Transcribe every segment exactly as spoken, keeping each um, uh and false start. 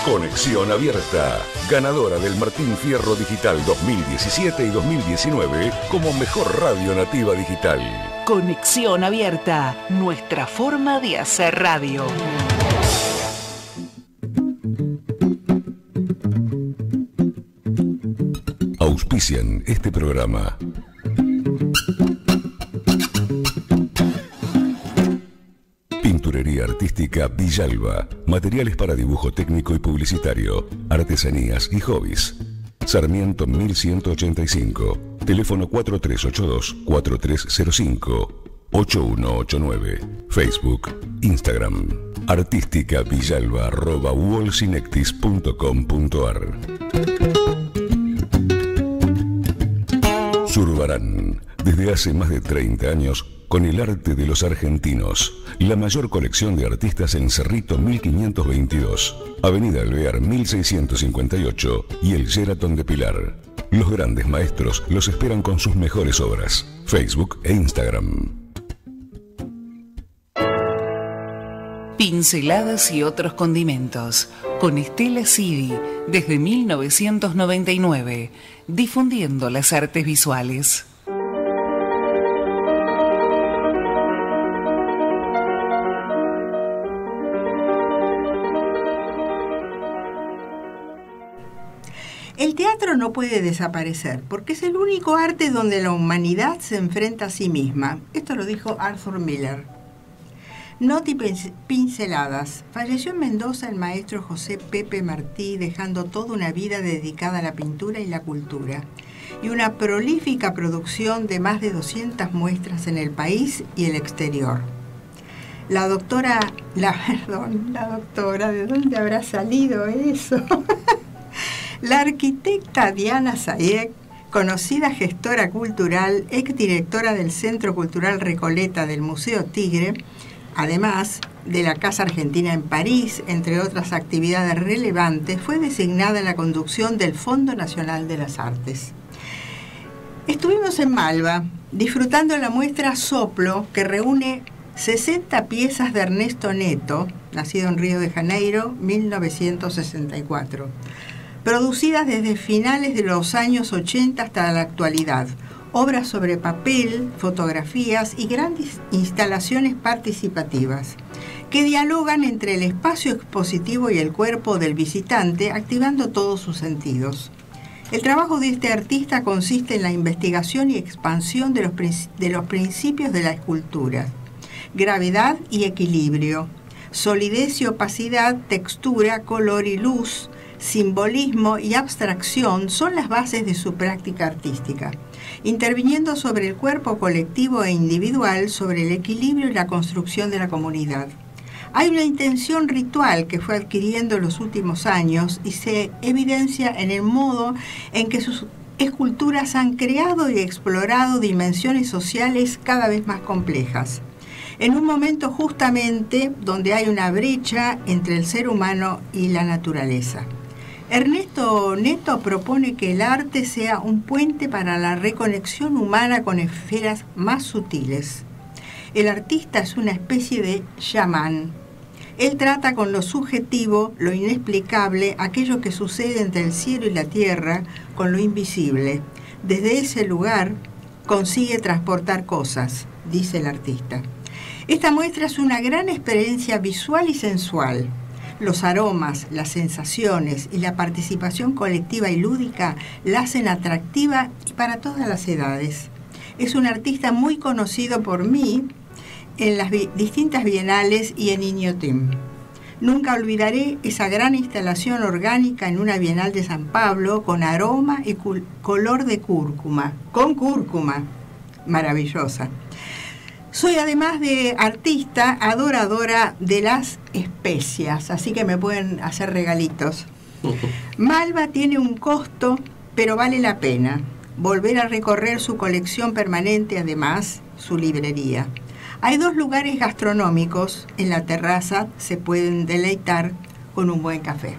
Conexión Abierta, ganadora del Martín Fierro Digital dos mil diecisiete y dos mil diecinueve como mejor radio nativa digital. Conexión Abierta, nuestra forma de hacer radio. Auspician este programa. Pinturería artística Villalba. Materiales para dibujo técnico y publicitario. Artesanías y hobbies. Sarmiento mil ciento ochenta y cinco. Teléfono cuatro tres ocho dos, cuatro tres cero cinco, ocho uno ocho nueve. Facebook, Instagram. Artística Villalba arroba wallsinectis punto com punto ar. Zurbarán. Desde hace más de treinta años, con el arte de los argentinos. La mayor colección de artistas en Cerrito mil quinientos veintidós, Avenida Alvear mil seiscientos cincuenta y ocho y el Sheraton de Pilar. Los grandes maestros los esperan con sus mejores obras. Facebook e Instagram. Pinceladas y otros condimentos. Con Estela Cidi, desde mil novecientos noventa y nueve, difundiendo las artes visuales. El teatro no puede desaparecer porque es el único arte donde la humanidad se enfrenta a sí misma. Esto lo dijo Arthur Miller. Noti pinceladas. Falleció en Mendoza el maestro José Pepe Martí, dejando toda una vida dedicada a la pintura y la cultura, y una prolífica producción de más de doscientas muestras en el país y el exterior. La doctora, la, perdón, la doctora, ¿de dónde habrá salido eso? La arquitecta Diana Sayek, conocida gestora cultural, exdirectora del Centro Cultural Recoleta del Museo Tigre, además de la Casa Argentina en París, entre otras actividades relevantes, fue designada en la conducción del Fondo Nacional de las Artes. Estuvimos en Malva, disfrutando la muestra Soplo, que reúne sesenta piezas de Ernesto Neto, nacido en Río de Janeiro, mil novecientos sesenta y cuatro. Producidas desde finales de los años ochenta hasta la actualidad, obras sobre papel, fotografías y grandes instalaciones participativas, que dialogan entre el espacio expositivo y el cuerpo del visitante, activando todos sus sentidos. El trabajo de este artista consiste en la investigación y expansión de los, de los principios de la escultura: gravedad y equilibrio, solidez y opacidad, textura, color y luz, simbolismo y abstracción son las bases de su práctica artística, interviniendo sobre el cuerpo colectivo e individual, sobre el equilibrio y la construcción de la comunidad. Hay una intención ritual que fue adquiriendo en los últimos años y se evidencia en el modo en que sus esculturas han creado y explorado dimensiones sociales cada vez más complejas, en un momento justamente donde hay una brecha entre el ser humano y la naturaleza. Ernesto Neto propone que el arte sea un puente para la reconexión humana con esferas más sutiles. El artista es una especie de chamán. Él trata con lo subjetivo, lo inexplicable, aquello que sucede entre el cielo y la tierra, con lo invisible. Desde ese lugar consigue transportar cosas, dice el artista. Esta muestra es una gran experiencia visual y sensual. Los aromas, las sensaciones y la participación colectiva y lúdica la hacen atractiva y para todas las edades. Es un artista muy conocido por mí en las vi- distintas bienales y en Iniotim. Nunca olvidaré esa gran instalación orgánica en una bienal de San Pablo con aroma y cul- color de cúrcuma, con cúrcuma, maravillosa. Soy, además de artista, adoradora de las especias, así que me pueden hacer regalitos. Malva tiene un costo, pero vale la pena. Volver a recorrer su colección permanente, además, su librería. Hay dos lugares gastronómicos. En la terraza se pueden deleitar con un buen café.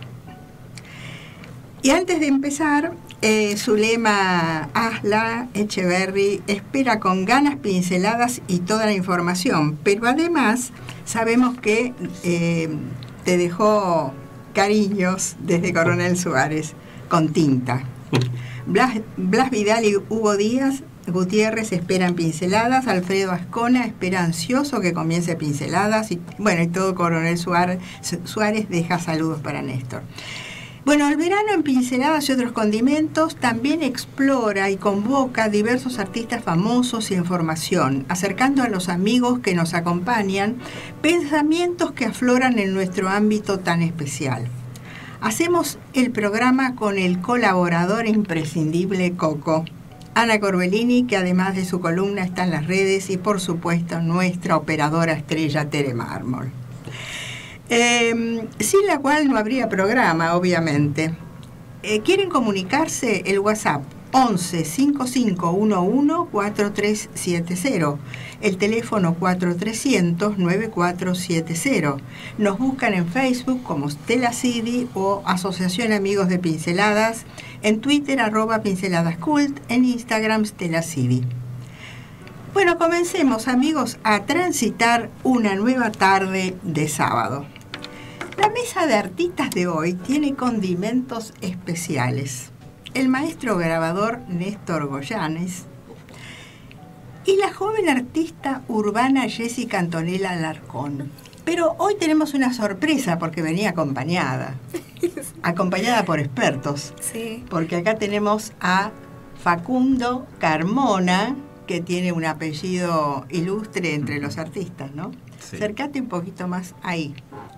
Y antes de empezar, eh, Zulema Asla Echeverry espera con ganas pinceladas y toda la información, pero además sabemos que eh, te dejó Cariños desde Coronel Suárez, con tinta. Blas, Blas Vidal y Hugo Díaz Gutiérrez esperan pinceladas, Alfredo Ascona espera ansioso que comience pinceladas, y bueno, y todo Coronel Suárez, Suárez deja saludos para Néstor. Bueno, el verano en Pinceladas y otros condimentos también explora y convoca diversos artistas famosos y en formación, acercando a los amigos que nos acompañan pensamientos que afloran en nuestro ámbito tan especial. Hacemos el programa con el colaborador imprescindible Coco, Ana Corbellini, que además de su columna está en las redes, y por supuesto nuestra operadora estrella Tere Mármol. Eh, sin la cual no habría programa, obviamente. Eh, ¿Quieren comunicarse? El WhatsApp once cinco cinco uno uno cuatro tres siete cero, el teléfono cuatro trescientos nueve cuatro siete cero. Nos buscan en Facebook como Stella Cidi o Asociación Amigos de Pinceladas, en Twitter arroba Pinceladas Cult, en Instagram Stella Cidi. Bueno, comencemos, amigos, a transitar una nueva tarde de sábado. La mesa de artistas de hoy tiene condimentos especiales. El maestro grabador Néstor Goyanes y la joven artista urbana Jessica Antonella Alarcón. Pero hoy tenemos una sorpresa porque venía acompañada, acompañada por expertos. Sí. Porque acá tenemos a Facundo Carmona, que tiene un apellido ilustre entre los artistas, ¿no? Sí. Acércate un poquito más ahí.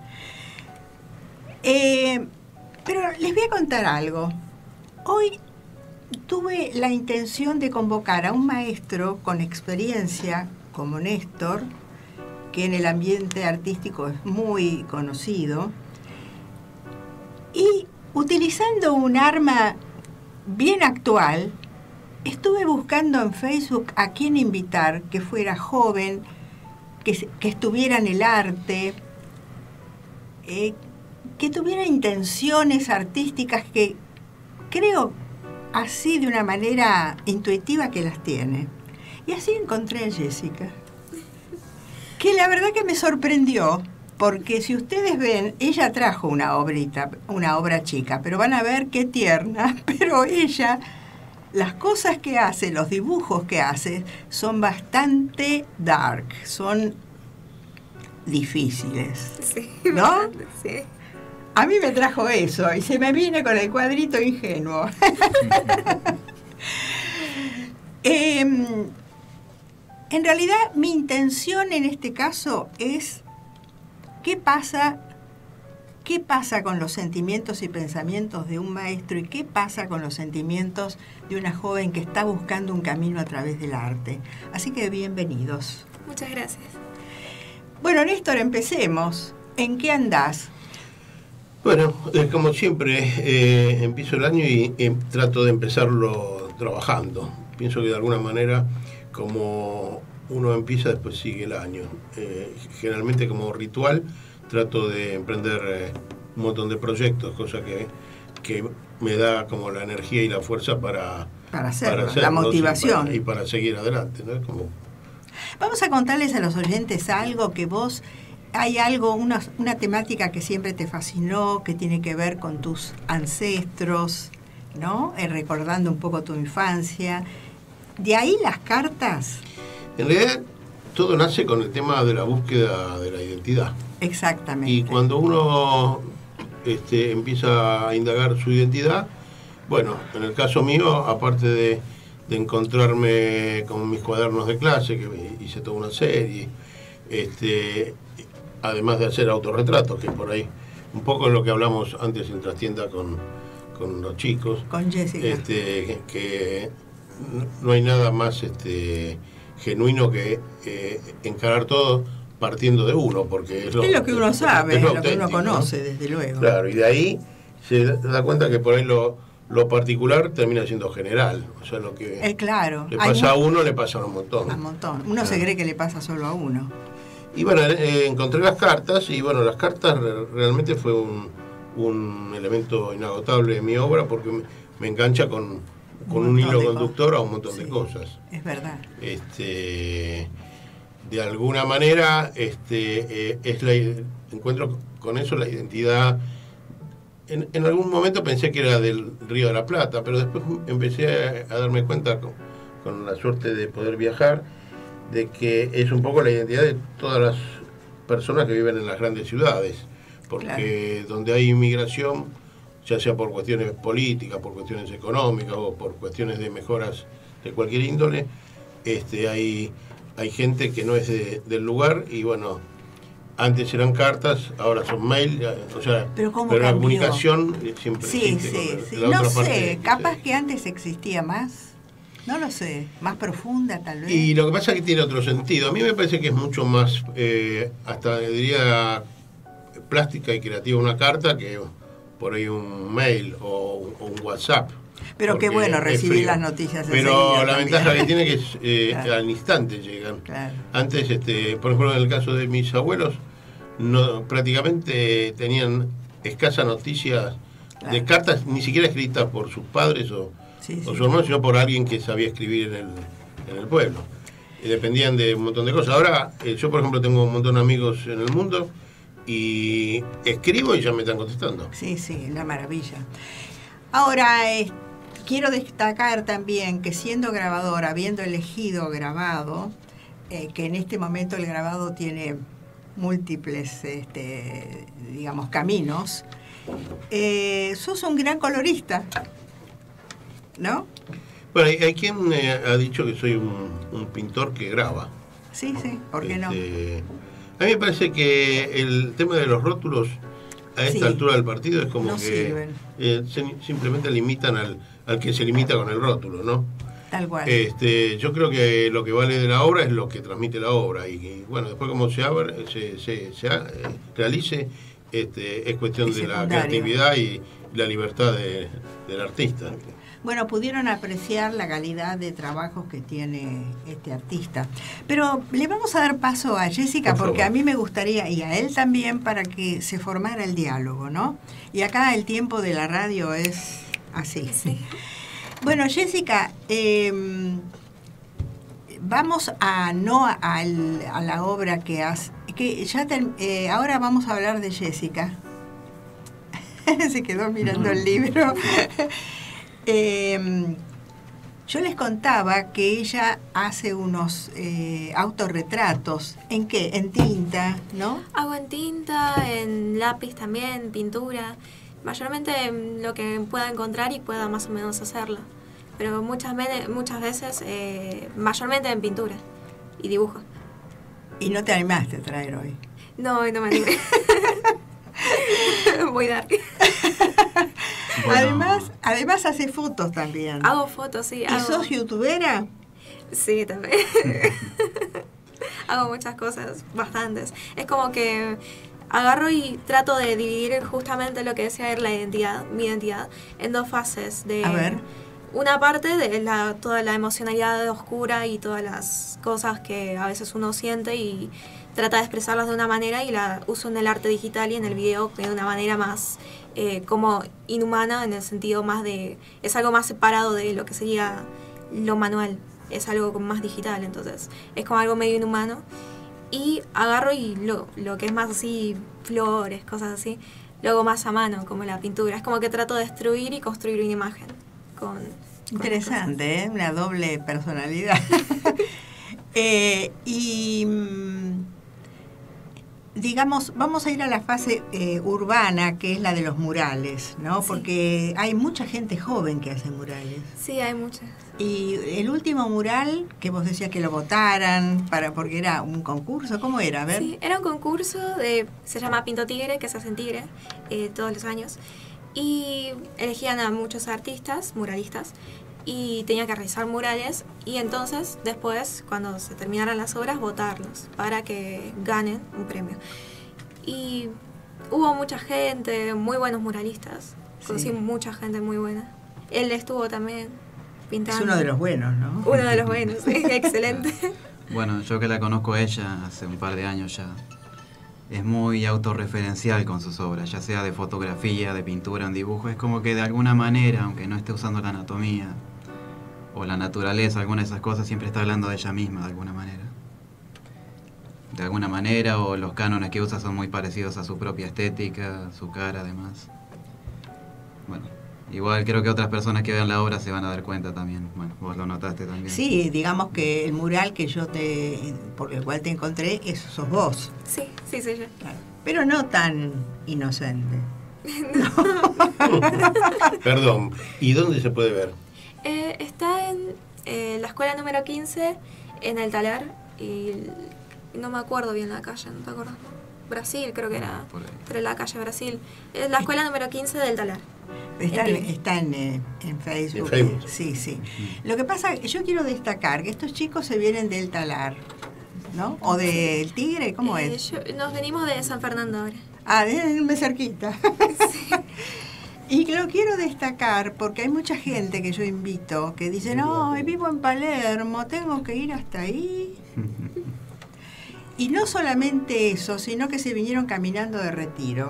Eh, pero les voy a contar algo. Hoy tuve la intención de convocar a un maestro con experiencia como Néstor, que en el ambiente artístico es muy conocido, y utilizando un arma bien actual, estuve buscando en Facebook a quién invitar que fuera joven, que, que estuviera en el arte, eh, que tuviera intenciones artísticas que creo así de una manera intuitiva que las tiene. Y así encontré a Jessica, que la verdad que me sorprendió, porque si ustedes ven, ella trajo una obrita, una obra chica, pero van a ver qué tierna, pero ella, las cosas que hace, los dibujos que hace, son bastante dark, son difíciles, Sí, ¿no? bastante, sí. A mí me trajo eso y se me viene con el cuadrito ingenuo. eh, en realidad, mi intención en este caso es qué pasa, qué pasa con los sentimientos y pensamientos de un maestro y qué pasa con los sentimientos de una joven que está buscando un camino a través del arte. Así que bienvenidos. Muchas gracias. Bueno, Néstor, empecemos. ¿En qué andás? Bueno, eh, como siempre, eh, empiezo el año y eh, trato de empezarlo trabajando. Pienso que de alguna manera, como uno empieza, después sigue el año. Eh, generalmente como ritual, trato de emprender eh, un montón de proyectos, cosa que, que me da como la energía y la fuerza para, Para hacerlo, para hacerlo, la motivación. Y para, y para seguir adelante, ¿no? Como... Vamos a contarles a los oyentes algo que vos... Hay algo, una, una temática que siempre te fascinó, que tiene que ver con tus ancestros, ¿no? Eh, recordando un poco tu infancia. De ahí las cartas. En realidad, todo nace con el tema de la búsqueda de la identidad. Exactamente. Y cuando uno este, empieza a indagar su identidad, bueno, en el caso mío, aparte de, de encontrarme con mis cuadernos de clase, que hice toda una serie, este... además de hacer autorretratos, que por ahí un poco es lo que hablamos antes en trastienda con, con los chicos. Con Jessica. Este, que, que no hay nada más este, genuino que eh, encarar todo partiendo de uno, porque es lo, es lo que uno sabe, es lo, lo, lo que uno conoce, ¿no? Desde luego. Claro, y de ahí se da cuenta que por ahí lo, lo particular termina siendo general. O sea, lo que Eh, claro. le Hay pasa mu- a uno, le pasa a un montón. A un montón. Uno Ah. se cree que le pasa solo a uno. Y bueno, eh, encontré las cartas y bueno, las cartas re- realmente fue un, un elemento inagotable de mi obra porque me, me engancha con, con un, montón hilo de conductor cosas. a un montón Sí, de cosas. Es verdad. Este, de alguna manera este, eh, es la, encuentro con eso la identidad en, en algún momento pensé que era del Río de la Plata, pero después empecé a, a darme cuenta, con, con la suerte de poder viajar, de que es un poco la identidad de todas las personas que viven en las grandes ciudades, porque claro, donde hay inmigración, ya sea por cuestiones políticas, por cuestiones económicas o por cuestiones de mejoras de cualquier índole, este, hay, hay gente que no es de, del lugar y bueno, antes eran cartas, ahora son mail, o sea, pero, pero la comunicación siempre sí, existe. Sí, sí, no sé, capaz que antes existía más, no lo sé, más profunda tal vez. Y lo que pasa es que tiene otro sentido, a mí me parece que es mucho más, eh, hasta diría, plástica y creativa una carta que por ahí un mail o, o un WhatsApp. Pero qué bueno recibir las noticias. Pero la también. Ventaja que tiene que es eh, claro, al instante llegan. Claro. Antes, este, por ejemplo, en el caso de mis abuelos, no, prácticamente tenían escasa noticias claro, de cartas, ni siquiera escritas por sus padres o, sí, sí, o sus hermanos, sino por alguien que sabía escribir en el, en el pueblo. Y dependían de un montón de cosas. Ahora, eh, yo por ejemplo tengo un montón de amigos en el mundo y escribo y ya me están contestando. Sí, sí, la maravilla. Ahora, eh, quiero destacar también que siendo grabadora, habiendo elegido grabado, eh, que en este momento el grabado tiene múltiples, este, digamos, caminos, eh, sos un gran colorista, ¿no? Bueno, hay, hay quien eh, ha dicho que soy un, un pintor que graba. Sí, sí, ¿por qué no? Este, a mí me parece que el tema de los rótulos a esta sí, altura del partido es como no que eh, se, simplemente limitan al, al que se limita con el rótulo, ¿no? Tal cual. Este, yo creo que lo que vale de la obra es lo que transmite la obra y, y bueno, después como se abra, se, se, se eh, realice, este, es cuestión es de secundario, la creatividad y la libertad de, del artista. Bueno, pudieron apreciar la calidad de trabajos que tiene este artista. Pero le vamos a dar paso a Jessica, Por porque favor. A mí me gustaría, y a él también, para que se formara el diálogo, ¿no? Y acá el tiempo de la radio es así. Sí. Bueno, Jessica, eh, vamos a no a, a la obra que has... que ya te, eh, ahora vamos a hablar de Jessica. Se quedó mirando el libro. Eh, yo les contaba que ella hace unos eh, autorretratos. ¿En qué? En tinta, ¿no? Hago en tinta, en lápiz también, pintura. Mayormente lo que pueda encontrar y pueda más o menos hacerlo. Pero muchas, muchas veces, eh, mayormente en pintura y dibujo. ¿Y no te animaste a traer hoy? No, no me animé. Voy a dar. Bueno. Además, además hace fotos también. Hago fotos, sí. ¿Y hago... sos youtubera? Sí, también. Hago muchas cosas, bastantes. Es como que agarro y trato de dividir justamente lo que decía la identidad, mi identidad, en dos fases. De A ver. Una parte de la, toda la emocionalidad oscura y todas las cosas que a veces uno siente y trata de expresarlas de una manera, y la uso en el arte digital y en el video de una manera más eh, como inhumana, en el sentido más de... es algo más separado de lo que sería lo manual, es algo como más digital, entonces es como algo medio inhumano. Y agarro y lo, lo que es más así, flores, cosas así, lo hago más a mano, como la pintura. Es como que trato de destruir y construir una imagen. Con, Interesante, ¿eh? Una doble personalidad. eh, y digamos, vamos a ir a la fase eh, urbana, que es la de los murales, ¿no? Sí. Porque hay mucha gente joven que hace murales. Sí, hay muchas. Y el último mural, que vos decías que lo votaran, para, porque era un concurso, ¿cómo era? A ver. Sí, era un concurso, de, se llama Pinto Tigre, que se hace en Tigre eh, todos los años. Y elegían a muchos artistas, muralistas, y tenía que realizar murales, y entonces después, cuando se terminaran las obras, votarlos para que ganen un premio. Y hubo mucha gente, muy buenos muralistas, sí. Conocí mucha gente muy buena. Él estuvo también pintando. Es uno de los buenos, ¿no? Uno de los buenos, sí, excelente. Bueno, yo que la conozco a ella hace un par de años ya, es muy autorreferencial con sus obras, ya sea de fotografía, de pintura, en dibujo. Es como que de alguna manera, aunque no esté usando la anatomía o la naturaleza, alguna de esas cosas, siempre está hablando de ella misma de alguna manera. De alguna manera, o los cánones que usa son muy parecidos a su propia estética, su cara además. bueno, igual creo que otras personas que vean la obra se van a dar cuenta también. Bueno, vos lo notaste también. Sí, digamos que el mural que yo te, por el cual te encontré, eso sos vos. Sí, sí, soy yo. Claro. Pero no tan inocente. Perdón, ¿y dónde se puede ver? Eh, está en eh, la escuela número quince, en el Talar, y no me acuerdo bien la calle, ¿no te acuerdas? Brasil, creo que era, Por ahí. pero la calle Brasil. Es la escuela número quince del Talar. Está, En en, está en, eh, en Facebook. En Facebook. Sí, sí. Lo que pasa, yo quiero destacar que estos chicos se vienen del Talar, ¿no? O del Tigre, ¿cómo Eh, es? yo- nos venimos de San Fernando ahora. Ah, déjenme cerquita. Y lo quiero destacar porque hay mucha gente que yo invito que dice, no, vivo en Palermo, tengo que ir hasta ahí. Y no solamente eso, sino que se vinieron caminando de Retiro.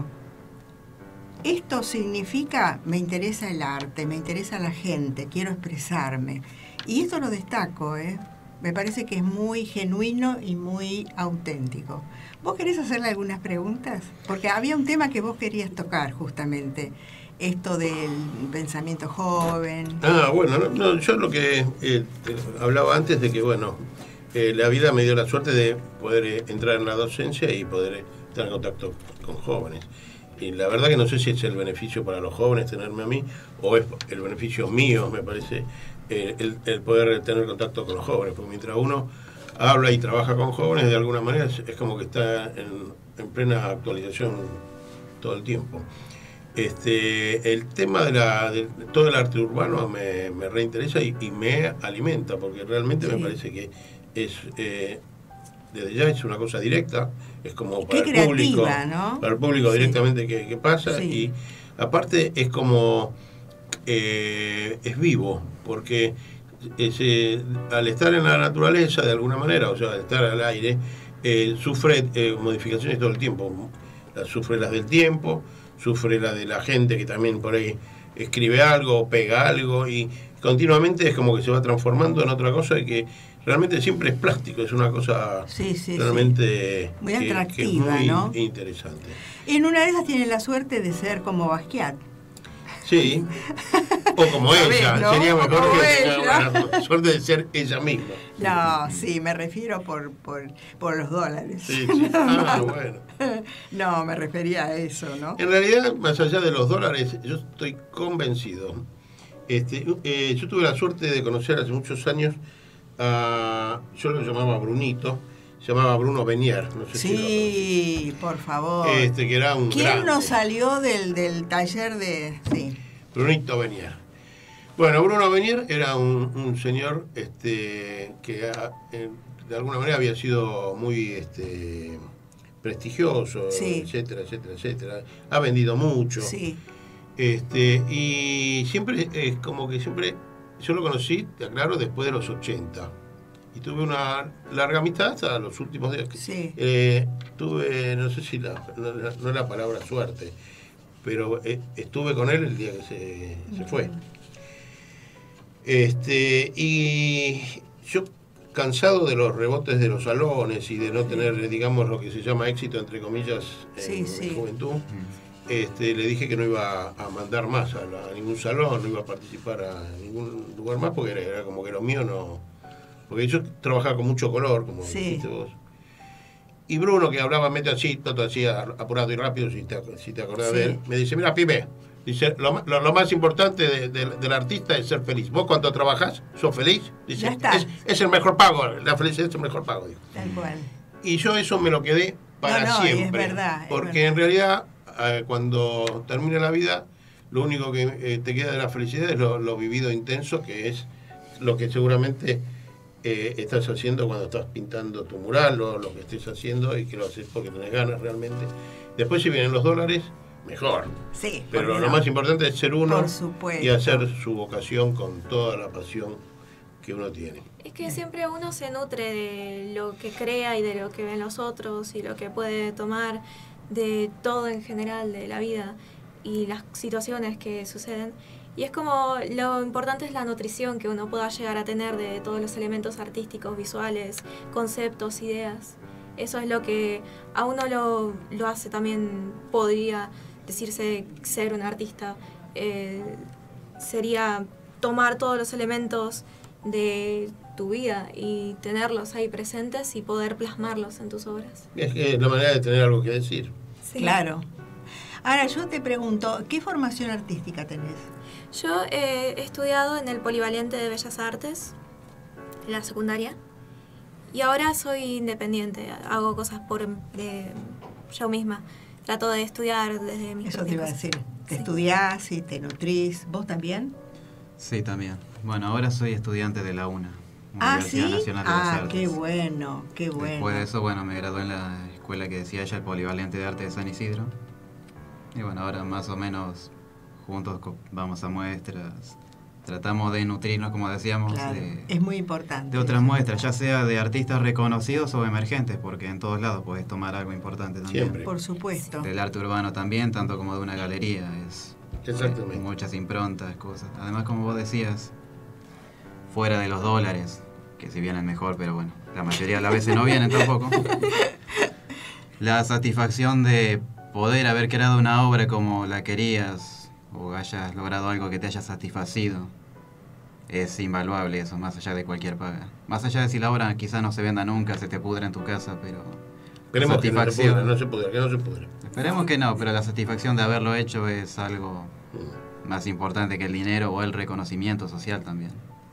Esto significa, me interesa el arte, me interesa la gente, quiero expresarme. Y esto lo destaco, ¿eh? Me parece que es muy genuino y muy auténtico. ¿Vos querés hacerle algunas preguntas? Porque había un tema que vos querías tocar justamente, esto del pensamiento joven. Ah, bueno, no, no, yo lo que eh, te hablaba antes de que, bueno, eh, la vida me dio la suerte de poder eh, entrar en la docencia y poder eh, estar en contacto con jóvenes. Y la verdad que no sé si es el beneficio para los jóvenes tenerme a mí o es el beneficio mío, me parece, eh, el, el poder tener contacto con los jóvenes, porque mientras uno habla y trabaja con jóvenes, de alguna manera es, es como que está en, en plena actualización todo el tiempo. Este, el tema de, la, de todo el arte urbano me, me reinteresa y, y me alimenta, porque realmente Sí. me parece que es, eh, desde ya es una cosa directa, es como Qué para el público, creativa, ¿no? para el público Sí. directamente que, que pasa, Sí. y aparte es como, eh, es vivo, porque es, eh, al estar en la naturaleza de alguna manera, o sea, al estar al aire, eh, sufre eh, modificaciones todo el tiempo, las sufre las del tiempo, sufre la de la gente que también por ahí escribe algo, pega algo y continuamente es como que se va transformando en otra cosa y que realmente siempre es plástico, es una cosa Sí, sí, realmente Muy que- que es atractiva, muy ¿no? interesante. En una de esas tienen la suerte de ser como Basquiat. Sí, o como A ver, ella, ¿no? sería mejor Como que ella. tenga la suerte de ser ella misma. No, sí, me refiero por, por, por los dólares. Sí, sí. Ah, bueno. No, me refería a eso, ¿no? En realidad, más allá de los dólares, yo estoy convencido. Este, eh, yo tuve la suerte de conocer hace muchos años a, yo lo llamaba Brunito, se llamaba Bruno Benier, no sé si Sí, por favor. lo este, que era un ¿Quién grande. no salió del, del taller de...? Sí. Brunito Benier. Bueno, Bruno Benier era un, un señor este, que a- eh, de alguna manera había sido muy este, prestigioso, Sí. etcétera, etcétera, etcétera. Ha vendido mucho. Sí. Este, y siempre, es como que siempre, yo lo conocí, te aclaro, después de los ochenta. Y tuve una larga amistad hasta los últimos días. Sí. Eh, tuve, no sé si la, no, no es la palabra suerte, pero eh, estuve con él el día que se, se fue. Este, y yo, cansado de los rebotes de los salones y de no tener, digamos, lo que se llama éxito, entre comillas, en Sí, mi sí. juventud, este, le dije que no iba a mandar más a, la- a ningún salón, no iba a participar a ningún lugar más, porque era, era como que lo mío no... Porque yo trabajaba con mucho color, como Sí. dijiste vos. Y Bruno, que hablaba medio así, todo así apurado y rápido, si te, si te acordás Sí. de él, me dice, mira, pibe, dice, lo, ma- lo- lo más importante de- de- del artista es ser feliz. Vos cuando trabajás, sos feliz. Dice, Ya está. Es, es el mejor pago, la felicidad es el mejor pago. Dijo. Tal cual. Y yo eso me lo quedé para No, no, y es siempre. verdad, es porque verdad. en realidad, eh, cuando termine la vida, lo único que eh, te queda de la felicidad es lo, lo vivido intenso, que es lo que seguramente eh, estás haciendo cuando estás pintando tu mural o lo que estés haciendo y que lo haces porque tenés ganas realmente. Después, si vienen los dólares, mejor. Sí. Pero porque lo no. más importante es ser uno Por supuesto. y hacer su vocación con toda la pasión que uno tiene. Es que siempre uno se nutre de lo que crea y de lo que ven los otros y lo que puede tomar de todo en general de la vida y las situaciones que suceden. Y es como lo importante es la nutrición que uno pueda llegar a tener de todos los elementos artísticos, visuales, conceptos, ideas. Eso es lo que a uno lo, lo hace también, podría decirse ser un artista. eh, sería tomar todos los elementos de tu vida y tenerlos ahí presentes y poder plasmarlos en tus obras. Es que es la manera de tener algo que decir. Sí. Claro. Ahora yo te pregunto, ¿qué formación artística tenés? Yo eh, he estudiado en el Polivalente de Bellas Artes, en la secundaria, y ahora soy independiente, hago cosas por eh, yo misma. Trato de estudiar desde mis Eso te iba a cosas. decir. Te Sí. estudiás y te nutrís. ¿Vos también? Sí, también. Bueno, ahora soy estudiante de la UNA, Ah, Universidad ¿sí? Nacional de las Ah, Artes. qué bueno, qué bueno. Después de eso, bueno, me gradué en la escuela que decía ella, el Polivalente de Arte de San Isidro. Y bueno, ahora más o menos juntos co- vamos a muestras. Tratamos de nutrirnos, como decíamos, Claro, de, es muy importante. de otras eso. muestras, ya sea de artistas reconocidos o emergentes, porque en todos lados podés tomar algo importante también. Siempre. Por supuesto. Del arte urbano también, tanto como de una galería. Es Exactamente. muchas improntas, cosas. Además, como vos decías, fuera de los dólares, que si vienen mejor, pero bueno, la mayoría de las veces no vienen tampoco. La satisfacción de poder haber creado una obra como la querías o hayas logrado algo que te haya satisfacido es invaluable eso, más allá de cualquier paga. Más allá de si la obra quizás no se venda nunca, se te pudra en tu casa, pero Esperemos que no se satisfacción. pudra, no se pudra, que no se pudra. Esperemos que no, pero la satisfacción de haberlo hecho es algo Mm. más importante que el dinero o el reconocimiento social también.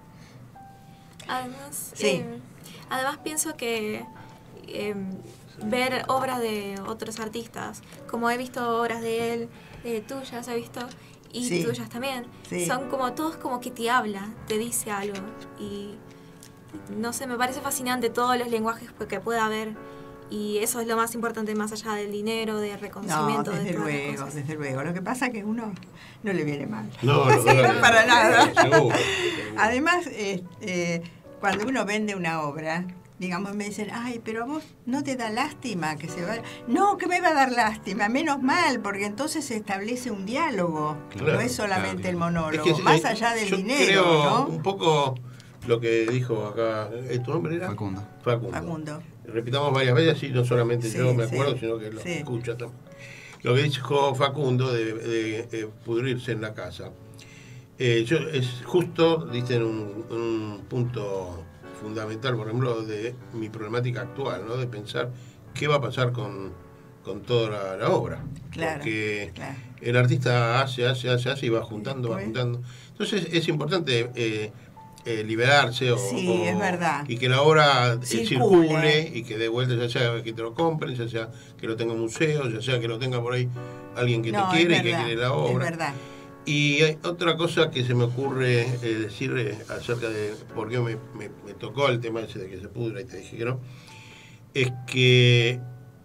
Además, Sí. eh, además pienso que eh, ver obras de otros artistas, como he visto obras de él, eh, tuyas he visto, y Sí. tuyas también, Sí. son como todos como que te habla, te dice algo, y no sé, me parece fascinante todos los lenguajes que pueda haber, y eso es lo más importante más allá del dinero, del No, reconocimiento, de desde todas las luego, cosas. desde luego. Lo que pasa es que uno no le viene mal. No, no, no, no, Para nada. seguro. Además, eh, eh, cuando uno vende una obra, digamos, me dicen, ay, pero a vos no te da lástima que se vaya. No, que me va a dar lástima, menos mal, porque entonces se establece un diálogo. Claro, no es solamente claro. el monólogo, Es que, más eh, allá del yo dinero, creo ¿no? un poco lo que dijo acá, ¿eh, ¿tu nombre era? Facundo. Facundo. Facundo. Repitamos varias veces, y no solamente Sí, yo me acuerdo, sí, sino que lo sí. escucha también. Lo que dijo Facundo de, de, de pudrirse en la casa. Eh, yo, es justo, dicen un, un punto fundamental, por ejemplo, de mi problemática actual, ¿no? De pensar qué va a pasar con, con toda la, la obra. Claro, Porque claro. el artista hace, hace, hace, hace y va juntando, va Después. juntando. Entonces es importante eh, eh, liberarse o, Sí, o- es verdad. y que la obra eh, Circule. circule y que de vuelta, ya sea que te lo compren, ya sea que lo tenga un museo, ya sea que lo tenga por ahí alguien que No, te es quiere y que verdad, quiere la es obra. verdad. Y hay otra cosa que se me ocurre eh, decir eh, acerca de por qué me, me- me tocó el tema ese de que se pudra y te dije que no, es que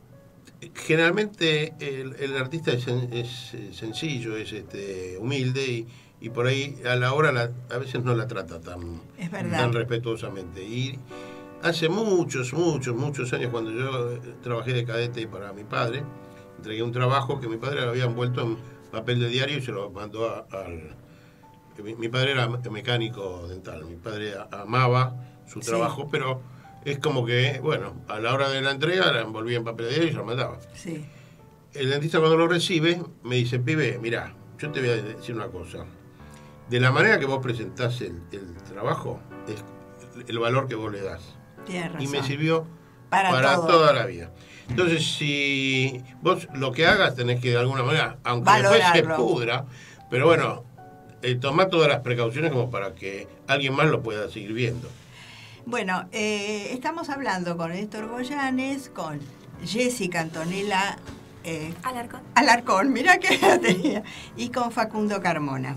generalmente el, el artista es, sen- es, eh, sencillo, es este humilde y, y por ahí a la obra la- a veces no la trata tan, Es verdad. tan respetuosamente. Y hace muchos, muchos, muchos años cuando yo eh, trabajé de cadete para mi padre, entregué un trabajo que mi padre lo había envuelto en papel de diario y se lo mandó a- al... Mi, mi padre era mecánico dental, mi padre a- amaba su Sí. trabajo, pero es como que, bueno, a la hora de la entrega la envolvía en papel de diario y se lo mandaba. Sí. El dentista cuando lo recibe me dice, pibe, mirá, yo te voy a decir una cosa. De la manera que vos presentás el, el trabajo, es el valor que vos le das. Tienes razón. Y me sirvió Para para, todo. toda la vida. Entonces, si vos lo que hagas tenés que de alguna manera, aunque después se Valorarlo. pudra, pero bueno, eh, tomá todas las precauciones como para que alguien más lo pueda seguir viendo. Bueno, eh, estamos hablando con Héctor Goyanes, con Jessica Antonella eh, Alarcón. Alarcón, mira que la tenía, y con Facundo Carmona.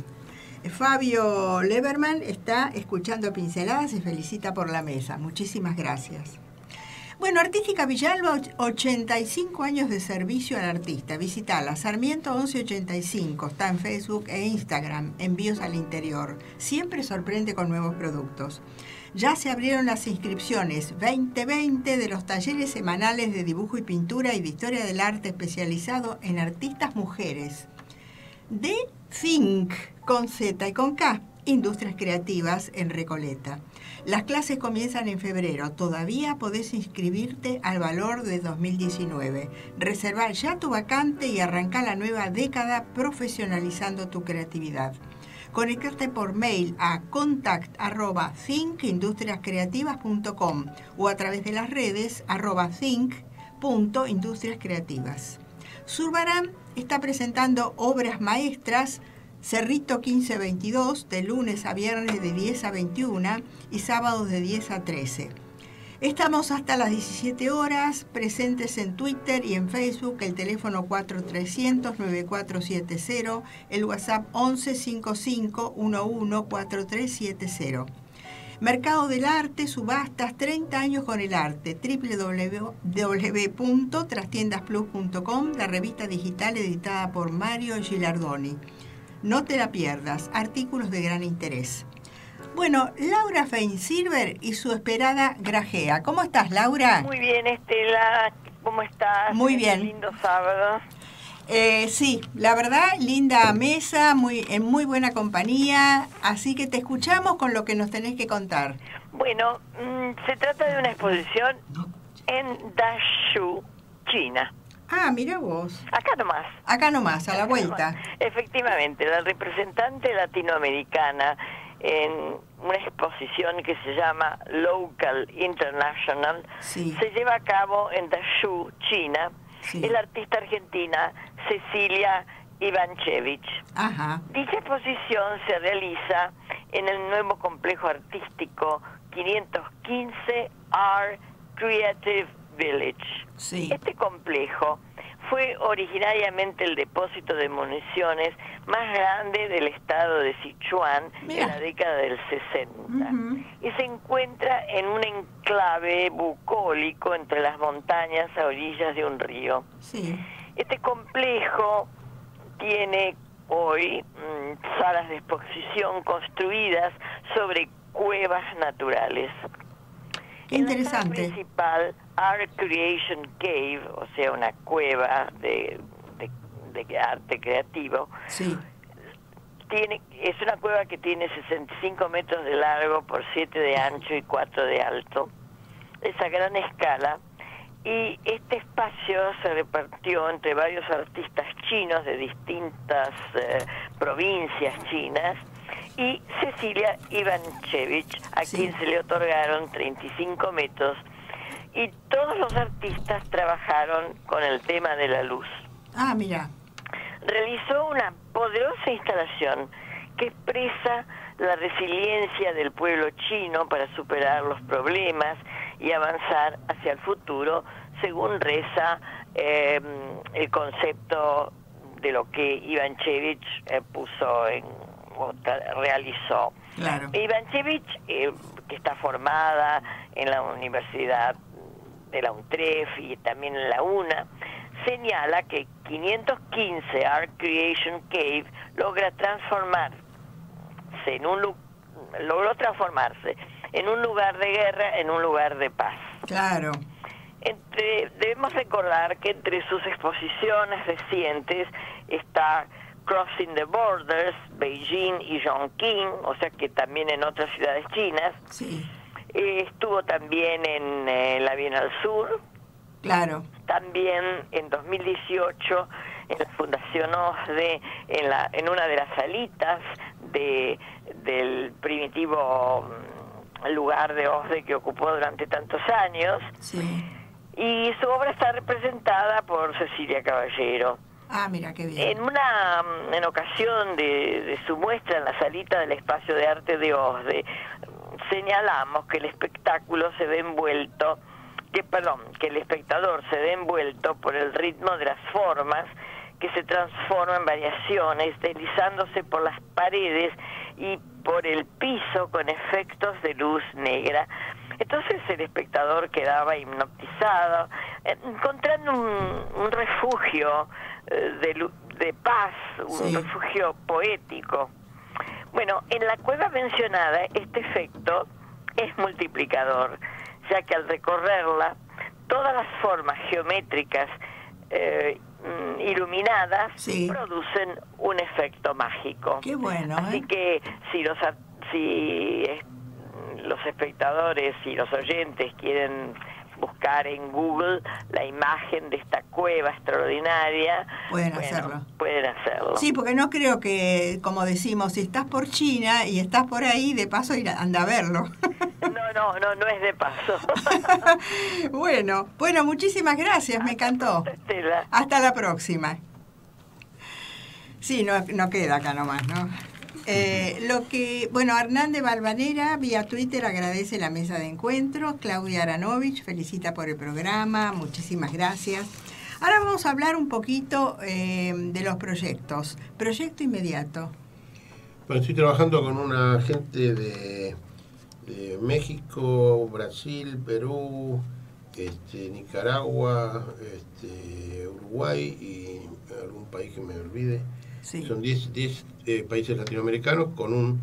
Fabio Leverman está escuchando Pinceladas y felicita por la mesa. Muchísimas gracias. Bueno, Artística Villalba, och- ochenta y cinco años de servicio al artista. Visitala, Sarmiento once ochenta y cinco. Está en Facebook e Instagram. Envíos al interior. Siempre sorprende con nuevos productos. Ya se abrieron las inscripciones veinte veinte de los talleres semanales de dibujo y pintura y de historia del arte especializado en artistas mujeres. de Think, con Z y con K, Industrias Creativas en Recoleta. Las clases comienzan en febrero. Todavía podés inscribirte al valor de dos mil diecinueve. Reservar ya tu vacante y arrancar la nueva década profesionalizando tu creatividad. Conectarte por mail a contact arroba think industrias creativas punto com o a través de las redes arroba think punto industrias creativas. Zurbarán está presentando obras maestras Cerrito quince veintidós de lunes a viernes de diez a veintiuna y sábados de diez a trece. Estamos hasta las diecisiete horas, presentes en Twitter y en Facebook, el teléfono cuatro trescientos nueve cuatro siete cero, el WhatsApp once cincuenta y cinco once cuarenta y tres setenta. Mercado del Arte, subastas, treinta años con el arte, doble u doble u doble u punto trastiendas plus punto com, la revista digital editada por Mario Gilardoni. No te la pierdas, artículos de gran interés. Bueno, Laura Feinsilver y su esperada grajea. ¿Cómo estás, Laura? Muy bien, Estela. ¿Cómo estás? Muy bien. Este lindo sábado. Eh, sí, la verdad, linda mesa, muy, en muy buena compañía. Así que te escuchamos con lo que nos tenés que contar. Bueno, mmm, se trata de una exposición en Dazhou, China. Ah, mira vos. Acá nomás. Acá nomás, a la vuelta. Efectivamente, la representante latinoamericana en una exposición que se llama Local International, sí, se lleva a cabo en Dazhou, China. Sí. Es la artista argentina Cecilia Ivanchevich. Ajá. Dicha exposición se realiza en el nuevo complejo artístico quinientos quince Art Creative Village. Sí. Este complejo fue originariamente el depósito de municiones más grande del estado de Sichuan. Mira. En la década del sesenta. Uh-huh. Y se encuentra en un enclave bucólico entre las montañas a orillas de un río. Sí. Este complejo tiene hoy mmm, salas de exposición construidas sobre cuevas naturales. Qué interesante. En la principal, Art Creation Cave, o sea, una cueva de, de, de arte creativo. Sí. Tiene, es una cueva que tiene sesenta y cinco metros de largo por siete de ancho y cuatro de alto. Es a gran escala. Y este espacio se repartió entre varios artistas chinos de distintas eh, provincias chinas, y Cecilia Ivanchevich, a sí, quien se le otorgaron treinta y cinco metros, y todos los artistas trabajaron con el tema de la luz. Ah, mira. Realizó una poderosa instalación que expresa la resiliencia del pueblo chino para superar los problemas y avanzar hacia el futuro, según reza eh, el concepto de lo que Ivanchevich eh, puso en realizó. Claro. Ivanchevich, eh, que está formada en la Universidad de la UNTREF y también en la UNA, señala que quinientos quince Art Creation Cave logra transformarse en un logró transformarse en un lugar de guerra en un lugar de paz. Claro. Entre, debemos recordar que entre sus exposiciones recientes está Crossing the Borders, Beijing y Chongqing, o sea que también en otras ciudades chinas. Sí. Eh, estuvo también en eh, la Bienal Sur. Claro. También en dos mil dieciocho en la Fundación OSDE, en, la, en una de las salitas de, del primitivo lugar de OSDE que ocupó durante tantos años. Sí. Y su obra está representada por Cecilia Caballero. Ah, mira, qué bien. En una en ocasión de, de su muestra en la salita del espacio de arte de OSDE, señalamos que el espectáculo se ve envuelto, que perdón, que el espectador se ve envuelto por el ritmo de las formas que se transforman en variaciones, deslizándose por las paredes y por el piso con efectos de luz negra. Entonces el espectador quedaba hipnotizado, encontrando un, un refugio eh, de, de paz, un sí, refugio poético. Bueno, en la cueva mencionada este efecto es multiplicador, ya que al recorrerla, todas las formas geométricas eh, mm, iluminadas, sí, producen un efecto mágico. Qué bueno, ¿eh? Así que si los, si los espectadores y los oyentes quieren buscar en Google la imagen de esta cueva extraordinaria, pueden bueno, hacerlo. Pueden hacerlo. Sí, porque no creo que, como decimos, si estás por China y estás por ahí, de paso ir a, anda a verlo. No, no, no, no es de paso. Bueno, bueno, muchísimas gracias, me encantó. Estela. Hasta la próxima. Sí, no, no queda acá nomás, ¿no? Eh, lo que, bueno, Hernández Balvanera vía Twitter agradece la mesa de encuentro. Claudia Aranovich felicita por el programa, muchísimas gracias. Ahora vamos a hablar un poquito eh, de los proyectos. Proyecto inmediato. Bueno, estoy trabajando con una gente de, de México, Brasil, Perú, este, Nicaragua, este, Uruguay y algún país que me olvide. Sí. Son diez eh, países latinoamericanos con un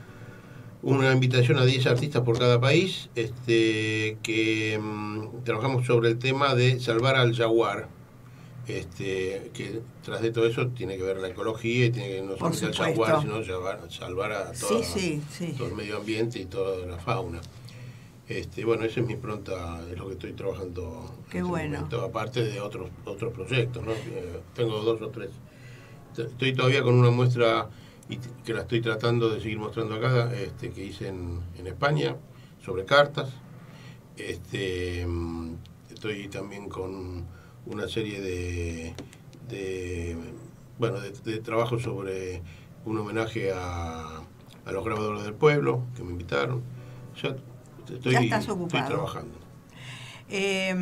una invitación a diez artistas por cada país, este, que um, trabajamos sobre el tema de salvar al jaguar, este, que tras de todo eso tiene que ver la ecología y tiene que no solamente al jaguar, sino salvar, salvar a toda, sí, sí, sí. todo el medio ambiente y toda la fauna. Este, bueno, esa es mi impronta, es lo que estoy trabajando. Qué en este bueno. momento, aparte de otros otros proyectos, ¿no? Eh, tengo dos o tres. Estoy todavía con una muestra y que la estoy tratando de seguir mostrando acá, este, que hice en, en España, sobre cartas. Este, estoy también con una serie de, de bueno, de, de trabajos sobre un homenaje a, a los grabadores del pueblo, que me invitaron. Ya estoy, ya estás ocupado. Estoy trabajando. Eh,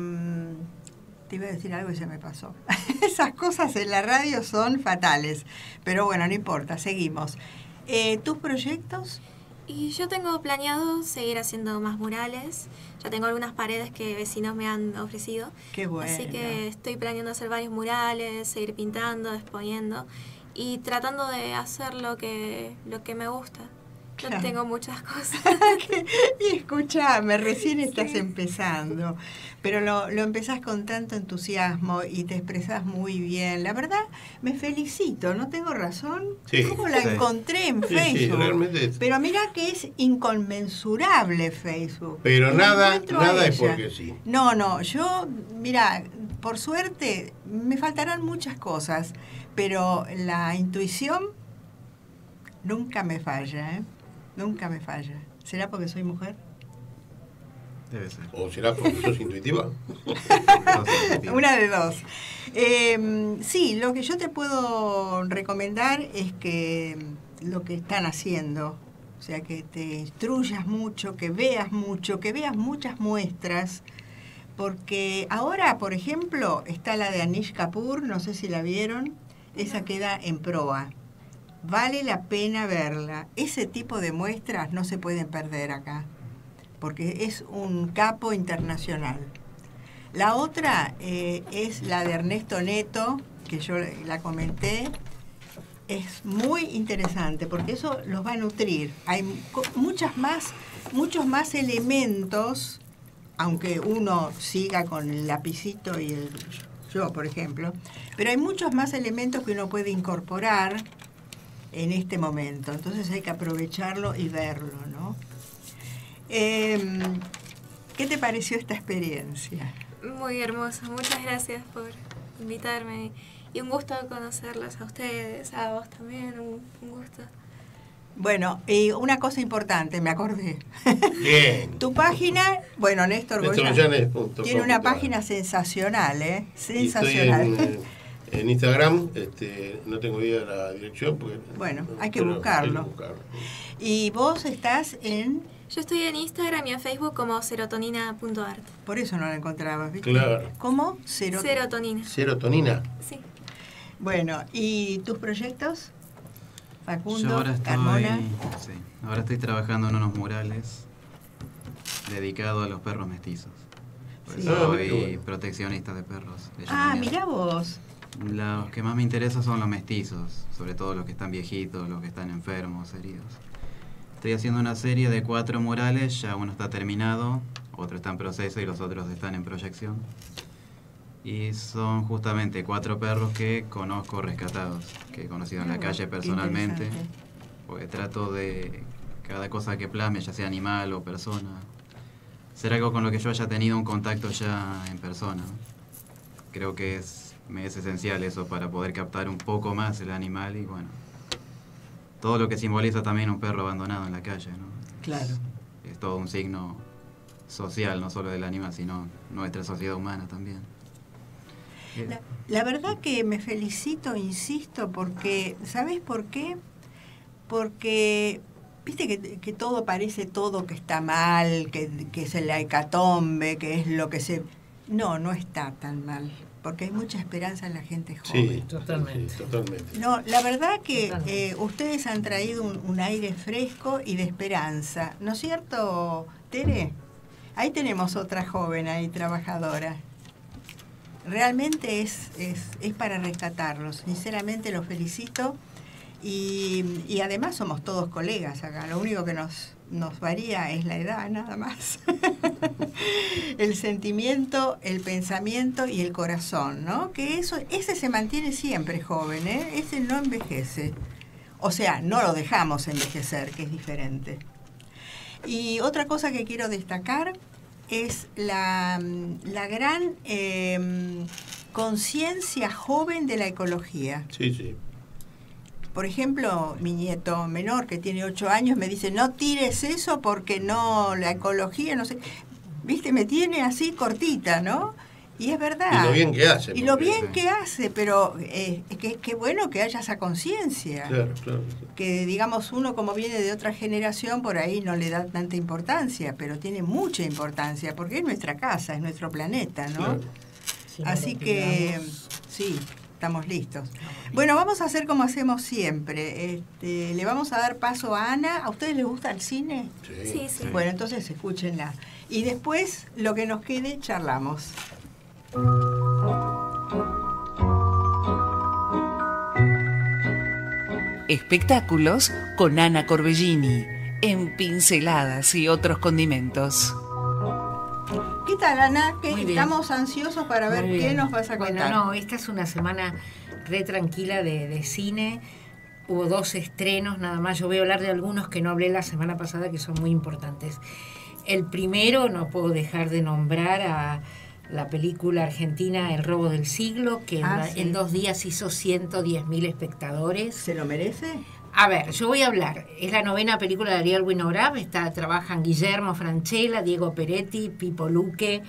te iba a decir algo y se me pasó. Esas cosas en la radio son fatales. Pero bueno, no importa, seguimos. Eh, ¿Tus proyectos? Y yo tengo planeado seguir haciendo más murales. Ya tengo algunas paredes que vecinos me han ofrecido. Qué bueno. Así que estoy planeando hacer varios murales, seguir pintando, exponiendo y tratando de hacer lo que, lo que me gusta. No claro. Tengo muchas cosas. Y escuchame, recién estás sí. empezando, pero lo, lo empezás con tanto entusiasmo y te expresás muy bien. La verdad, me felicito, ¿no tengo razón? Sí, ¿Cómo la sí. encontré en sí, Facebook? Sí, realmente es. Pero mira que es inconmensurable Facebook. Pero me nada, nada es porque sí. No, no, yo, mira, por suerte, me faltarán muchas cosas, pero la intuición nunca me falla, ¿eh? Nunca me falla. ¿Será porque soy mujer? Debe ser. ¿O será porque sos intuitiva? Una de dos. Eh, sí, lo que yo te puedo recomendar es que lo que están haciendo, o sea, que te instruyas mucho, que veas mucho, que veas muchas muestras, porque ahora, por ejemplo, está la de Anish Kapoor, no sé si la vieron, esa queda en proa. Vale la pena verla. Ese tipo de muestras no se pueden perder acá, porque es un capo internacional. La otra eh, es la de Ernesto Neto, que yo la comenté. Es muy interesante, porque eso los va a nutrir. Hay muchas más, muchos más elementos, aunque uno siga con el lapicito y el yo, por ejemplo, pero hay muchos más elementos que uno puede incorporar en este momento, entonces hay que aprovecharlo y verlo, ¿no? Eh, ¿Qué te pareció esta experiencia? Muy hermosa, muchas gracias por invitarme y un gusto conocerlos a ustedes, a vos también, un, un gusto. Bueno, y una cosa importante, me acordé. Bien. Tu página, bueno, Néstor Goyanes, tiene una página sensacional, ¿eh? Sensacional. Y estoy en, En Instagram, este, no tengo idea de la dirección. Porque, bueno, hay que, buscarlo. hay que buscarlo. ¿Y vos estás en...? Yo estoy en Instagram y en Facebook como serotonina punto art. Por eso no la encontrabas, ¿viste? Claro. ¿Cómo? Cero... Serotonina. Serotonina. Sí. Bueno, ¿y tus proyectos? Facundo, Yo ahora estoy, Carmona. Sí, ahora estoy trabajando en unos murales dedicados a los perros mestizos. Sí. Soy proteccionista de perros. De ah, mirá vos. Los que más me interesan son los mestizos, sobre todo los que están viejitos, los que están enfermos, heridos. Estoy haciendo una serie de cuatro murales, ya uno está terminado, otro está en proceso y los otros están en proyección. Y son justamente cuatro perros que conozco rescatados, que he conocido en la calle personalmente. Porque trato de cada cosa que plasme, ya sea animal o persona, ser algo con lo que yo haya tenido un contacto ya en persona. Creo que es, me es esencial eso para poder captar un poco más el animal y bueno, todo lo que simboliza también un perro abandonado en la calle, ¿no? Claro. Es, es todo un signo social, no solo del animal, sino nuestra sociedad humana también. La, la verdad que me felicito, insisto, porque, ¿sabes por qué? Porque, viste que, que todo parece todo que está mal, que, que es la hecatombe, que es lo que se... No, no está tan mal, porque hay mucha esperanza en la gente joven. Sí, totalmente. Sí, totalmente. No, la verdad que eh, ustedes han traído un, un aire fresco y de esperanza, ¿no es cierto, Tere? Ahí tenemos otra joven ahí, trabajadora. Realmente es, es, es para rescatarlos, sinceramente los felicito. Y, y además somos todos colegas acá, lo único que nos, nos varía es la edad, nada más. El sentimiento, el pensamiento y el corazón, ¿no? Que eso, ese se mantiene siempre joven, ¿eh? Ese no envejece. O sea, no lo dejamos envejecer, que es diferente. Y otra cosa que quiero destacar es la, la gran eh, conciencia joven de la ecología. Sí, sí. Por ejemplo, mi nieto menor, que tiene ocho años, me dice, no tires eso porque no, la ecología, no sé. Viste, me tiene así cortita, ¿no? Y es verdad. Y lo bien que hace. Y lo bien que hace, pero eh, que, que bueno que haya esa conciencia. Claro, claro. Que, digamos, uno como viene de otra generación, por ahí no le da tanta importancia, pero tiene mucha importancia, porque es nuestra casa, es nuestro planeta, ¿no? Claro. Sí, así que, sí. Estamos listos. Bueno, vamos a hacer como hacemos siempre. Este, le vamos a dar paso a Ana. ¿A ustedes les gusta el cine? Sí, Sí, sí. Bueno, entonces escúchenla. Y después, lo que nos quede, charlamos. Espectáculos con Ana Corbellini, en Pinceladas y otros condimentos. ¿Qué tal, Ana? ¿Qué, Muy bien. estamos ansiosos para ver Muy qué bien. nos vas a contar. Bueno, no, esta es una semana re tranquila de, de cine. Hubo dos estrenos, nada más. Yo voy a hablar de algunos que no hablé la semana pasada, que son muy importantes. El primero, no puedo dejar de nombrar a la película argentina El robo del siglo, que Ah, en, sí. en dos días hizo ciento diez mil espectadores. ¿Se lo merece? A ver, yo voy a hablar. Es la novena película de Ariel Winograd. Está, trabajan Guillermo Francella, Diego Peretti, Pipo Luque.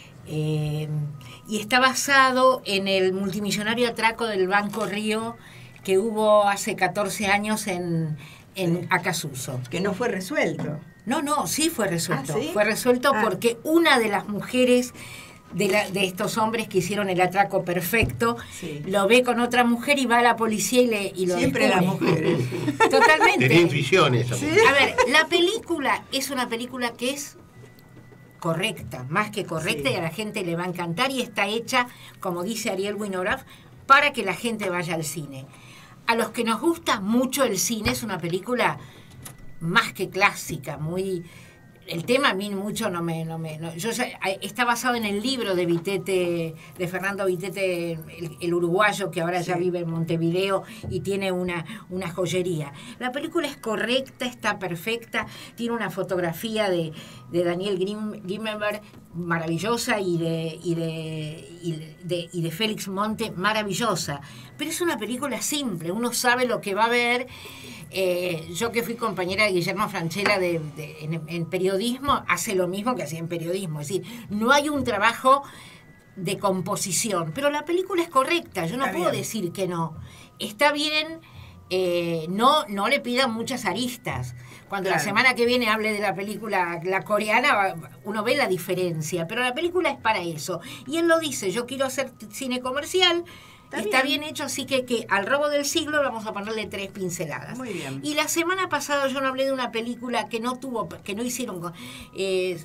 Eh, y está basado en el multimillonario atraco del Banco Río que hubo hace catorce años en, en Acasuso. Que no fue resuelto. No, no, sí fue resuelto. ¿Ah, sí? Fue resuelto Ah. porque una de las mujeres de, la, de estos hombres que hicieron el atraco perfecto Sí. lo ve con otra mujer y va a la policía y, le, y lo Siempre las descubre. mujeres. Totalmente. Tenía intuiciones. esa Sí. mujer. A ver, la película es una película que es correcta, más que correcta, Sí. y a la gente le va a encantar, y está hecha, como dice Ariel Winograd, para que la gente vaya al cine. A los que nos gusta mucho el cine, es una película más que clásica, muy... El tema a mí mucho no me... No me no- yo ya- está basado en el libro de Vitete, de Fernando Vitete, el, el uruguayo que ahora ya Sí. vive en Montevideo y tiene una, una joyería. La película es correcta, está perfecta, tiene una fotografía de, de Daniel Grim- Grimmenberg maravillosa y de, y, de, y, de, y de Félix Monte maravillosa. Pero es una película simple, uno sabe lo que va a ver. Eh, yo que fui compañera de Guillermo Francella de, de, en, en periodismo, hace lo mismo que hacía en periodismo. Es decir, no hay un trabajo de composición, pero la película es correcta, yo no Está puedo bien. decir que no. Está bien, eh, no, no le pidan muchas aristas. Cuando la Claro. semana que viene hable de la película, la coreana, va- uno ve la diferencia, pero la película es para eso. Y él lo dice, yo quiero hacer cine comercial. Está Está bien. bien hecho, así que, que al robo del siglo vamos a ponerle tres pinceladas. Muy bien. Y la semana pasada yo no hablé de una película que no tuvo, que no hicieron, con- eh,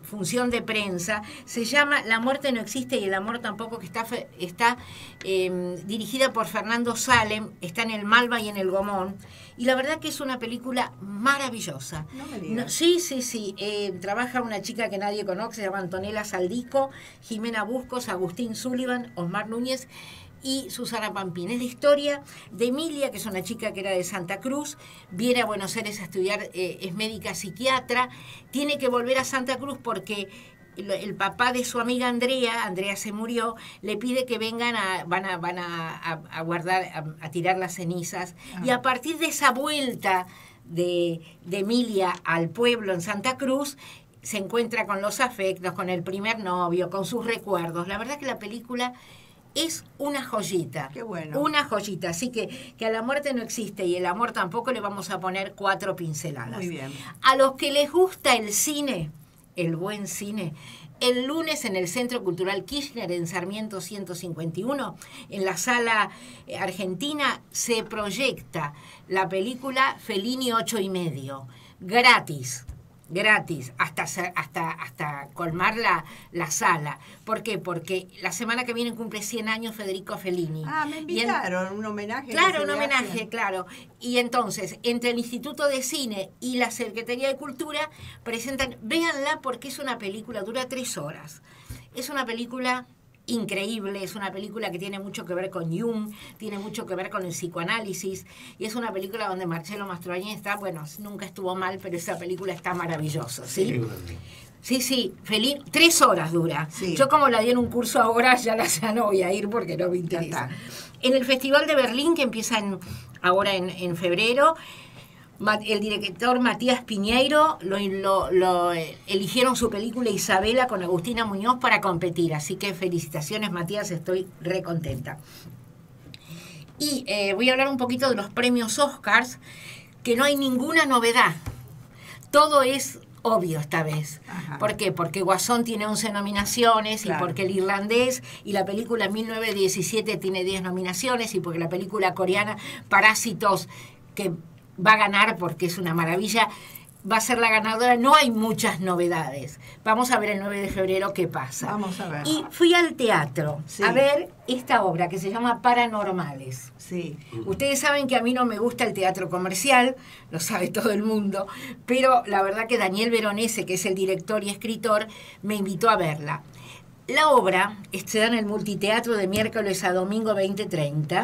función de prensa. Se llama La muerte no existe y el amor tampoco, que está, está eh, dirigida por Fernando Salem, está en el Malva y en el Gomón. Y la verdad que es una película maravillosa. No me digas. No, sí, sí, sí. Eh, trabaja una chica que nadie conoce, se llama Antonella Saldico, Jimena Buscos, Agustín Sullivan, Osmar Núñez y Susana Pampín. Es la historia de Emilia, que es una chica que era de Santa Cruz, viene a Buenos Aires a estudiar, eh, es médica psiquiatra, tiene que volver a Santa Cruz porque el, el papá de su amiga Andrea, Andrea se murió, le pide que vengan a, van a, van a, a, a guardar, a, a tirar las cenizas. Ah. Y a partir de esa vuelta de, de Emilia al pueblo en Santa Cruz, se encuentra con los afectos, con el primer novio, con sus recuerdos. La verdad que la película es una joyita. Qué bueno. Una joyita. Así que, que a la muerte no existe y el amor tampoco, le vamos a poner cuatro pinceladas. Muy bien. A los que les gusta el cine, el buen cine, el lunes en el Centro Cultural Kirchner, en Sarmiento ciento cincuenta y uno, en la sala argentina, se proyecta la película Fellini ocho y medio. Gratis. Gratis, hasta hasta hasta colmar la, la sala. ¿Por qué? Porque la semana que viene cumple cien años Federico Fellini. Ah, me invitaron, en, un homenaje. Claro, un homenaje, hace. claro. Y entonces, entre el Instituto de Cine y la Secretaría de Cultura, presentan, véanla porque es una película, dura tres horas. Es una película increíble, es una película que tiene mucho que ver con Jung, tiene mucho que ver con el psicoanálisis, y es una película donde Marcello Mastroianni está, bueno, nunca estuvo mal, pero esa película está maravillosa, ¿sí? Sí, sí, feliz, tres horas dura. Sí. Yo como la di en un curso ahora, ya, la, ya no voy a ir porque no me interesa. En el Festival de Berlín, que empieza en, ahora en, en febrero, el director Matías Piñeiro lo, lo, lo eh, eligieron su película Isabela con Agustina Muñoz para competir, así que felicitaciones Matías, estoy re contenta. Y eh, voy a hablar un poquito de los premios Oscars, que no hay ninguna novedad, todo es obvio esta vez. Ajá. ¿Por qué? Porque Guasón tiene once nominaciones, claro. Y porque El Irlandés y la película mil novecientos diecisiete tiene diez nominaciones, y porque la película coreana Parásitos, que va a ganar porque es una maravilla, va a ser la ganadora. No hay muchas novedades. Vamos a ver el nueve de febrero qué pasa. Vamos a ver. Y fui al teatro, sí, a ver esta obra que se llama Paranormales. Sí. Ustedes saben que a mí no me gusta el teatro comercial, lo sabe todo el mundo, pero la verdad que Daniel Veronese, que es el director y escritor, me invitó a verla. La obra se da en el Multiteatro de miércoles a domingo veinte treinta.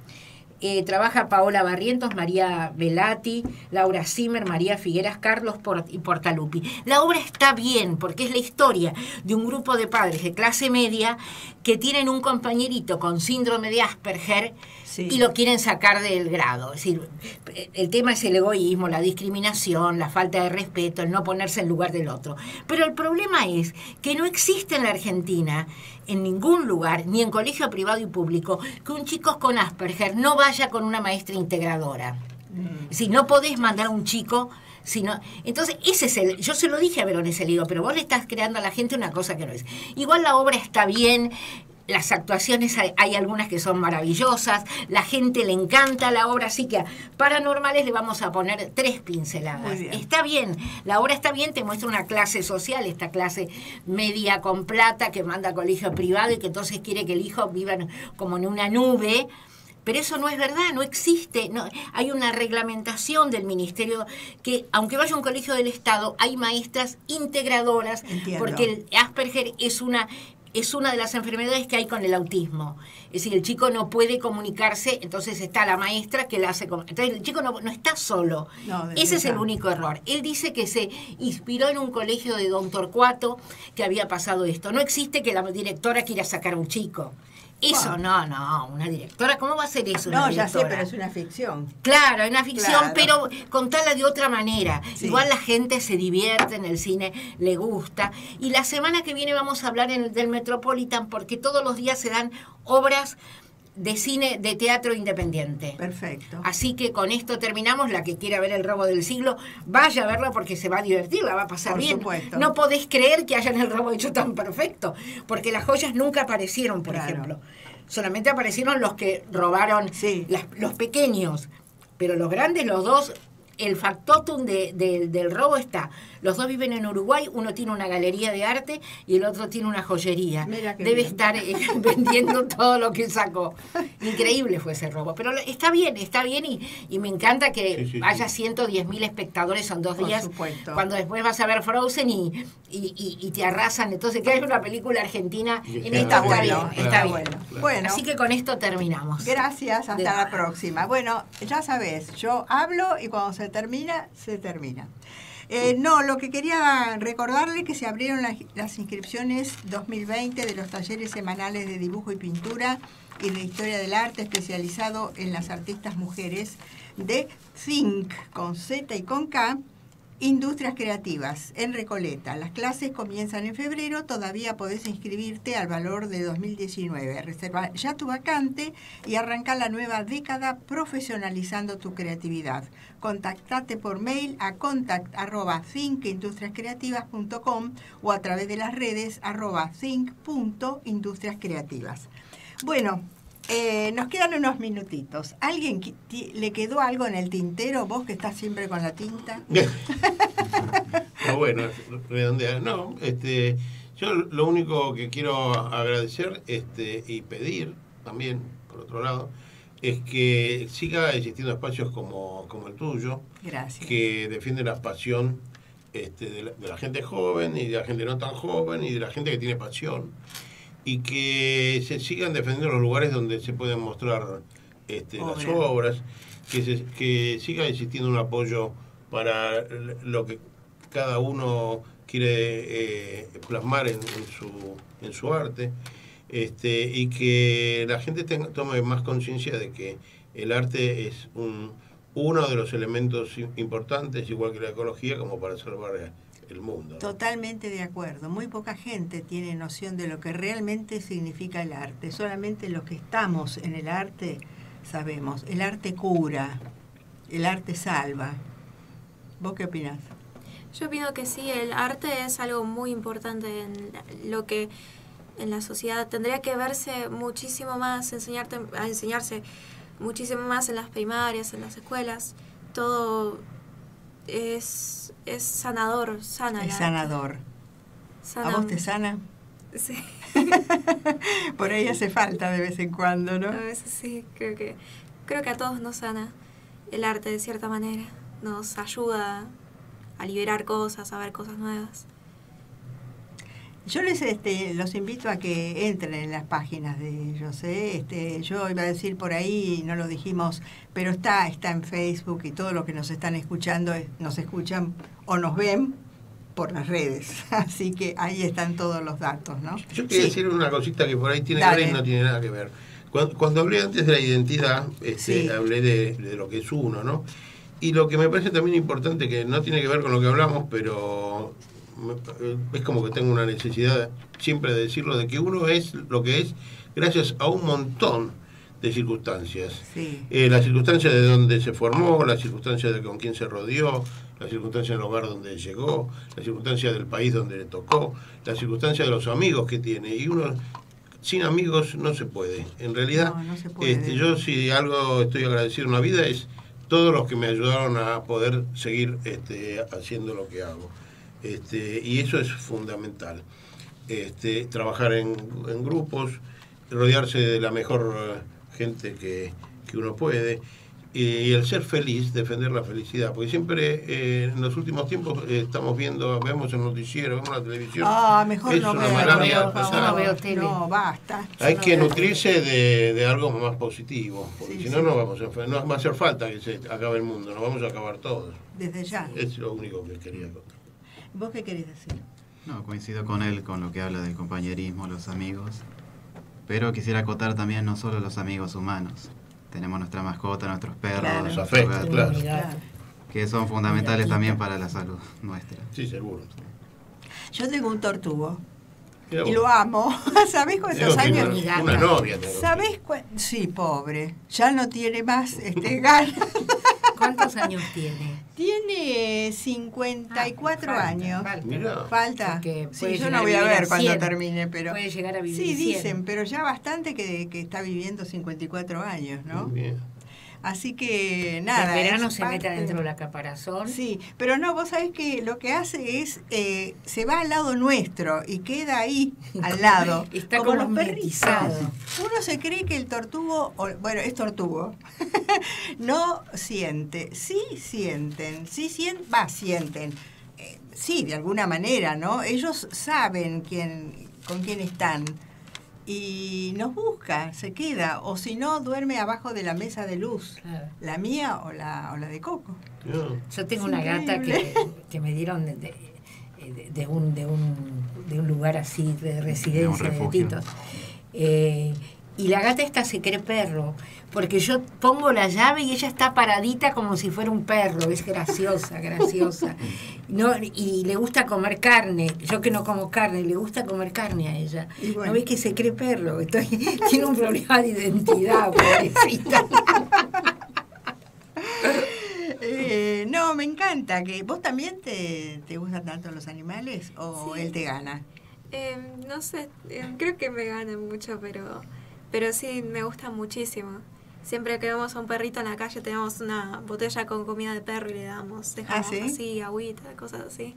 Eh, trabaja Paola Barrientos, María Velati, Laura Zimmer, María Figueras, Carlos Port y Portaluppi. La obra está bien porque es la historia de un grupo de padres de clase media que tienen un compañerito con síndrome de Asperger, sí, y lo quieren sacar del grado. Es decir, el tema es el egoísmo, la discriminación, la falta de respeto, el no ponerse en lugar del otro. Pero el problema es que no existe en la Argentina, en ningún lugar, ni en colegio privado y público, que un chico con Asperger no vaya con una maestra integradora. Mm. Si no podés mandar a un chico, sino, entonces ese es el, yo se lo dije a Veronese, le digo, pero vos le estás creando a la gente una cosa que no es. Igual la obra está bien, las actuaciones hay, hay algunas que son maravillosas, la gente le encanta la obra, así que a Paranormales le vamos a poner tres pinceladas. Bien. Está bien, la obra está bien, te muestra una clase social, esta clase media con plata que manda a colegio privado y que entonces quiere que el hijo viva como en una nube. Pero eso no es verdad, no existe. No, hay una reglamentación del ministerio que, aunque vaya a un colegio del Estado, hay maestras integradoras. Entiendo. Porque el Asperger es una... es una de las enfermedades que hay con el autismo. Es decir, el chico no puede comunicarse, entonces está la maestra que la hace... Entonces el chico no, no está solo. No, ese es el único error. Él dice que se inspiró en un colegio de Don Torcuato que había pasado esto. No existe que la directora quiera sacar a un chico. Eso, bueno. no, no, una directora, ¿cómo va a ser eso? No, una ya sé, pero es una ficción. Claro, es una ficción, claro, pero contala de otra manera. Sí. Igual la gente se divierte en el cine, le gusta. Y la semana que viene vamos a hablar en el, del Metropolitan, porque todos los días se dan obras de cine, de teatro independiente. Perfecto. Así que con esto terminamos. La que quiera ver El robo del siglo, vaya a verla porque se va a divertir, la va a pasar por bien. Supuesto. No podés creer que hayan El robo hecho tan perfecto, porque las joyas nunca aparecieron, por claro. ejemplo. Solamente aparecieron los que robaron, sí. las, los pequeños, pero los grandes, los dos, el factotum de, de, del robo está. Los dos viven en Uruguay, uno tiene una galería de arte y el otro tiene una joyería. Debe bien. estar eh, vendiendo todo lo que sacó. Increíble fue ese robo. Pero está bien, está bien y, y me encanta que sí, sí, haya sí. ciento diez mil espectadores en dos Por días. Supuesto. Cuando después vas a ver Frozen y, y, y, y te arrasan. Entonces, que hay una película argentina Sí, en está esta bueno, está bien. está Está bien. bueno. Bueno. Así que con esto terminamos. Gracias, hasta De la nada. próxima. Bueno, ya sabes, yo hablo y cuando se termina, se termina. Eh, no, lo que quería recordarle que se abrieron las, las inscripciones dos mil veinte de los talleres semanales de dibujo y pintura y de historia del arte especializado en las artistas mujeres de Think, con Z y con K, Industrias Creativas, en Recoleta. Las clases comienzan en febrero, todavía podés inscribirte al valor de dos mil diecinueve. Reserva ya tu vacante y arranca la nueva década profesionalizando tu creatividad. Contactate por mail a contact arroba think industrias creativas punto com o a través de las redes arroba think punto industrias creativas. Bueno, Eh, nos quedan unos minutitos. ¿Alguien le quedó algo en el tintero? Vos que estás siempre con la tinta. No, bueno, redondear. No, este, yo lo único que quiero agradecer este, y pedir también, por otro lado, es que siga existiendo espacios como, como el tuyo. Gracias. Que defienden la pasión este, de, la, de la gente joven y de la gente no tan joven y de la gente que tiene pasión. Y que se sigan defendiendo los lugares donde se pueden mostrar este, Obra. las obras, que, se, que siga existiendo un apoyo para lo que cada uno quiere eh, plasmar en, en, su, en su arte, este, y que la gente tenga, tome más conciencia de que el arte es un, uno de los elementos importantes, igual que la ecología, como para salvar el mundo, ¿no? Totalmente de acuerdo. Muy poca gente tiene noción de lo que realmente significa el arte. Solamente los que estamos en el arte sabemos. El arte cura, el arte salva. ¿Vos qué opinás? Yo opino que sí, el arte es algo muy importante en lo que en la sociedad tendría que verse muchísimo más, enseñarte a enseñarse muchísimo más en las primarias, en las escuelas. Todo es, es sanador, sana. Es sanador. Sana. ¿A vos te sana? Sí. Por ahí hace falta de vez en cuando, ¿no? A veces sí, creo que, creo que a todos nos sana el arte de cierta manera. Nos ayuda a liberar cosas, a ver cosas nuevas. Yo les este, los invito a que entren en las páginas de ellos, ¿eh? Este, yo iba a decir por ahí, no lo dijimos, pero está, está en Facebook y todo lo que nos están escuchando, nos escuchan o nos ven por las redes. Así que ahí están todos los datos, ¿no? Yo quería Sí. decir una cosita que por ahí tiene Dale. que ver y no tiene nada que ver. Cuando, cuando hablé antes de la identidad, este, Sí. hablé de, de lo que es uno, ¿no? Y lo que me parece también importante, que no tiene que ver con lo que hablamos, pero me- es como que tengo una necesidad siempre de decirlo, de que uno es lo que es gracias a un montón de circunstancias. Sí. Eh, las circunstancias de donde se formó, las circunstancias de con quién se rodeó, las circunstancias del hogar donde llegó, las circunstancias del país donde le tocó, las circunstancias de los amigos que tiene. Y uno sin amigos no se puede. En realidad, No, no se puede. este, yo si algo estoy agradecido en la vida es todos los que me ayudaron a poder seguir este, haciendo lo que hago. Este, y eso es fundamental. Este, trabajar en, en grupos, rodearse de la mejor eh, gente que, que uno puede, y el ser feliz, defender la felicidad, porque siempre eh, en los últimos tiempos eh, estamos viendo, vemos el noticiero, vemos la televisión. Ah, mejor es no una veo, mala no vida veo, pasar. no veo tele. No, basta. Hay Yo que no veo nutrirse de, de algo más positivo, porque Sí, si no, sí. no vamos a, enfer- no va a hacer falta que se acabe el mundo, nos vamos a acabar todos. tele. Desde ya. Es lo único que quería contar. ¿Vos qué querés decir? No, coincido con él con lo que habla del compañerismo, los amigos. Pero quisiera acotar también no solo los amigos humanos. Tenemos nuestra mascota, nuestros perros, Claro. Los nuestros afectos, gatos, claro. Claro. que son fundamentales también para la salud nuestra. Sí, seguro. Yo tengo un tortugo Mirá y vos. lo amo. ¿Sabés cuántos Tengo años? una, mi gata. una novia tengo. ¿Sabés cuál? Sí, pobre. Ya no tiene más este ganas. ¿Cuántos años tiene? Tiene cincuenta y cuatro Ah, falta, años. falta. Mirá. Falta. Porque Sí, puede yo llegar no a voy a vivir ver a cuando cien. termine, pero... Puede llegar a vivir Sí, cien. dicen, pero ya bastante que, que está viviendo cincuenta y cuatro años, ¿no? Muy bien. Así que nada. En verano es se parte- mete dentro de la caparazón. Sí, pero no, vos sabés que lo que hace es, eh, se va al lado nuestro y queda ahí, al lado. Está como los mimetizado. perritos. Uno se cree que el tortugo, o- bueno, es tortugo, no siente. Sí sienten, sí sienten, va, sienten. Eh, sí, de alguna manera, ¿no? Ellos saben quién, con quién están. Y nos busca, se queda, o si no, duerme abajo de la mesa de luz, Claro. la mía o la, o la de Coco. No. Yo tengo Es una gata que, increíble. que me dieron de, de, de- de un, de, un, de un lugar así de residencia de, refugio. titos. Eh, y la gata esta se cree perro, porque yo pongo la llave y ella está paradita como si fuera un perro. Es graciosa, graciosa. No, y le gusta comer carne. Yo que no como carne, le gusta comer carne a ella. Y bueno. ¿No ves que se cree perro? Entonces, tiene un problema de identidad, pobrecita. Eh, no, me encanta. que ¿Vos también te, te gustan tanto los animales o Sí. él te gana? Eh, no sé, eh, creo que me ganan mucho, pero, pero sí, me gusta muchísimo. Siempre que vemos a un perrito en la calle tenemos una botella con comida de perro y le damos, dejamos ¿sí? así, agüita, cosas así.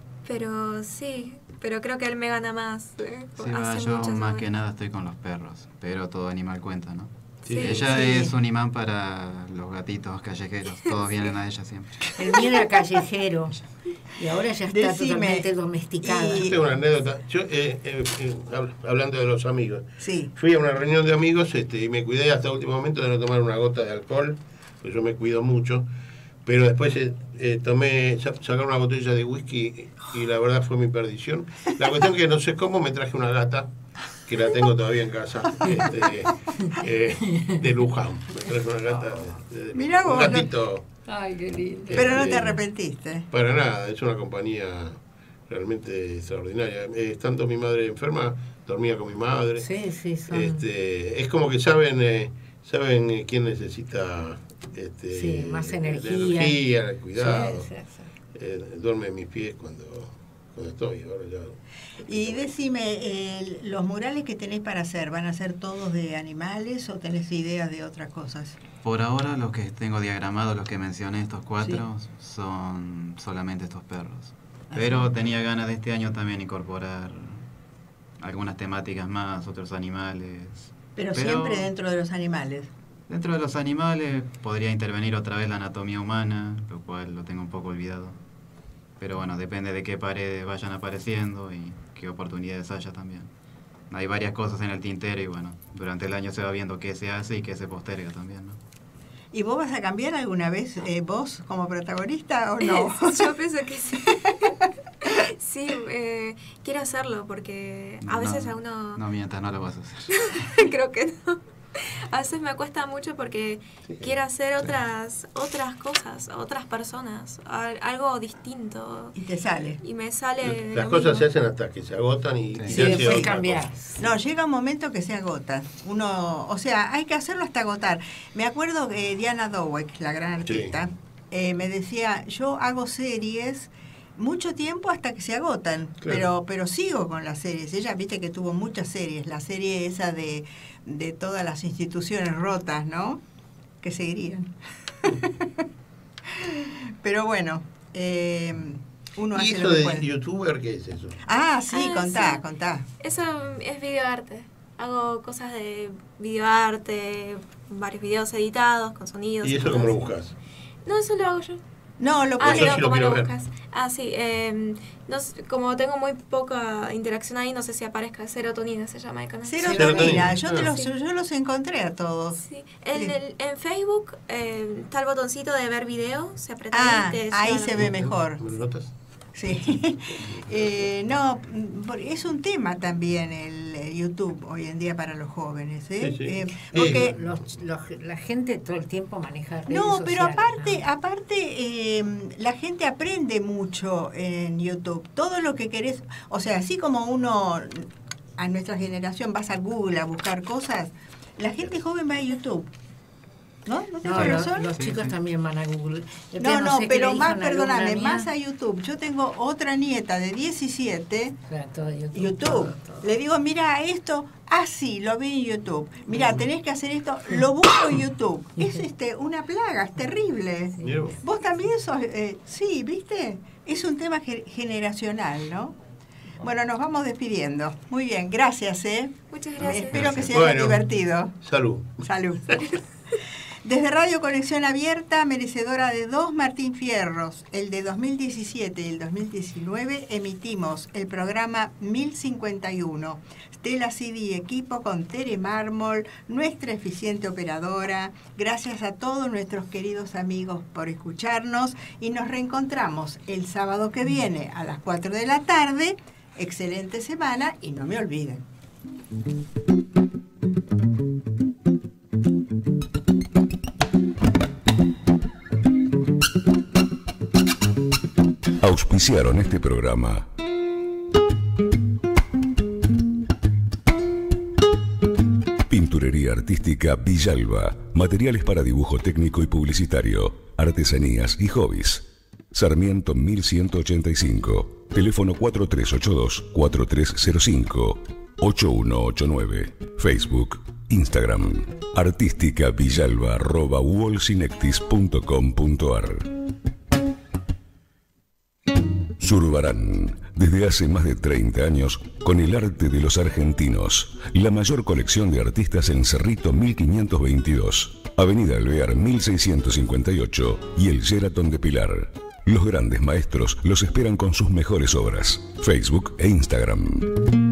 Pero sí, pero creo que él me gana más. eh, Sí, va, hace yo muchos más años. que nada estoy con los perros, pero todo animal cuenta, ¿no? Sí, Ella sí. es un imán para los gatitos callejeros, todos vienen a ella siempre. El mío era callejero y ahora ya está Decime, totalmente domesticada. y- Yo tengo una anécdota. Yo, eh, eh, eh, hab- hablando de los amigos, Sí. fui a una reunión de amigos este, y me cuidé hasta el último momento de no tomar una gota de alcohol, pues yo me cuido mucho. Pero después eh, eh, tomé, sa- sacaron una botella de whisky y la verdad fue mi perdición. La cuestión es que no sé cómo me traje una gata, que la tengo todavía en casa, este, eh, de Luján. Me traje una gata de, de- Mirá un vos, gatito. Ay, qué lindo. Pero no Este, te arrepentiste. Para nada, es una compañía realmente extraordinaria. Eh, estando mi madre enferma, dormía con mi madre. Sí, sí, son... Este, es como que saben eh, saben eh, quién necesita este, Sí, más la energía. energía, el cuidado. Sí, sí, sí. Eh, duerme en mis pies cuando, cuando estoy. Ahora ya, Y decime, eh, ¿los murales que tenés para hacer van a ser todos de animales o tenés ideas de otras cosas? Por ahora los que tengo diagramados, los que mencioné, estos cuatro, son solamente estos perros. Pero tenía ganas de este año también incorporar algunas temáticas más, otros animales. Pero, siempre dentro de los animales. Dentro de los animales podría intervenir otra vez la anatomía humana, lo cual lo tengo un poco olvidado. Pero bueno, depende de qué paredes vayan apareciendo y qué oportunidades haya también. Hay varias cosas en el tintero y bueno, durante el año se va viendo qué se hace y qué se posterga también, ¿no? ¿Y vos vas a cambiar alguna vez eh, vos como protagonista o no? Yo pienso que sí. Sí, eh, quiero hacerlo porque a veces no, a uno... No mientas, no lo vas a hacer. Creo que no. A veces me cuesta mucho porque quiero hacer otras otras cosas, otras personas, al- algo distinto. Y te sale. Y me sale... las lo cosas mismo. se hacen hasta que se agotan y, Sí. y Sí, se hace después otra cambiar. cosa. No, llega un momento que se agota. Uno, o sea, hay que hacerlo hasta agotar. Me acuerdo que Diana Dowek, la gran artista, eh, me decía, yo hago series mucho tiempo hasta que se agotan, Claro. pero pero sigo con las series. Ella, viste que tuvo muchas series, la serie esa de, de todas las instituciones rotas, ¿no? Que seguirían. Pero bueno, eh, uno ¿Y hace eso lo que de puede. youtuber qué es eso? Ah, sí, Ah, contá, sí. contá. Eso es videoarte. Hago cosas de videoarte, varios videos editados con sonidos. ¿Y eso cosas cómo lo así. buscas? No, eso lo hago yo. No, lo Ah, Eso puedes- no, sí lo ¿cómo lo quiero ver. buscas? Ah, sí. Eh, no sé, como tengo muy poca interacción ahí, no sé si aparezca Serotonina, se llama el canal. Serotonina, Serotonina. yo, te Ah. los, Sí. yo los encontré a todos. Sí. En, Sí. el, en Facebook eh, está el botoncito de ver video, se aprieta Ah, ahí y te ahí lleva se la- ve mejor. ¿Me lo notas? Sí. Eh, no, por- es un tema también el, eh, YouTube hoy en día para los jóvenes. ¿eh? Sí, sí. Eh, Eh, porque Los, los- la gente todo el tiempo maneja redes no, pero sociales, aparte, ¿no? aparte eh, la gente aprende mucho en YouTube. Todo lo que querés, o sea, así como uno a nuestra generación vas a Google a buscar cosas, la gente joven va a YouTube. ¿No? ¿No tengo No, lo- razón? los Sí, chicos sí. también van a Google. El No, otro día no, sé qué pero le más, dijo una alumna perdóname, mía. más a YouTube. Yo tengo otra nieta de diecisiete, Claro, todo YouTube. YouTube. todo, todo. Le digo, mira esto, así, lo vi en YouTube. Mira, tenés que hacer esto, lo busco en YouTube. Es este una plaga, es terrible. Mirá vos. Vos también sos, eh, sí, ¿viste? Es un tema ge- generacional, ¿no? Bueno, nos vamos despidiendo. Muy bien, gracias, ¿eh? Muchas gracias. Espero que se Bueno. haya divertido. Salud. Salud. Desde Radio Conexión Abierta, merecedora de dos Martín Fierros, el de dos mil diecisiete y el dos mil diecinueve, emitimos el programa mil cincuenta y uno. Stella C D equipo con Tere Mármol, nuestra eficiente operadora. Gracias a todos nuestros queridos amigos por escucharnos y nos reencontramos el sábado que viene a las cuatro de la tarde. Excelente semana y no me olviden. Auspiciaron este programa Pinturería Artística Villalba, materiales para dibujo técnico y publicitario, artesanías y hobbies. Sarmiento mil ciento ochenta y cinco, teléfono cuatro tres ocho dos, cuatro tres cero cinco, ocho uno ocho nueve, Facebook, Instagram, artística villalba arroba wallsinectis punto com punto ar. Zurbarán, desde hace más de treinta años, con el arte de los argentinos. La mayor colección de artistas en Cerrito mil quinientos veintidós, Avenida Alvear mil seiscientos cincuenta y ocho y el Sheraton de Pilar. Los grandes maestros los esperan con sus mejores obras. Facebook e Instagram.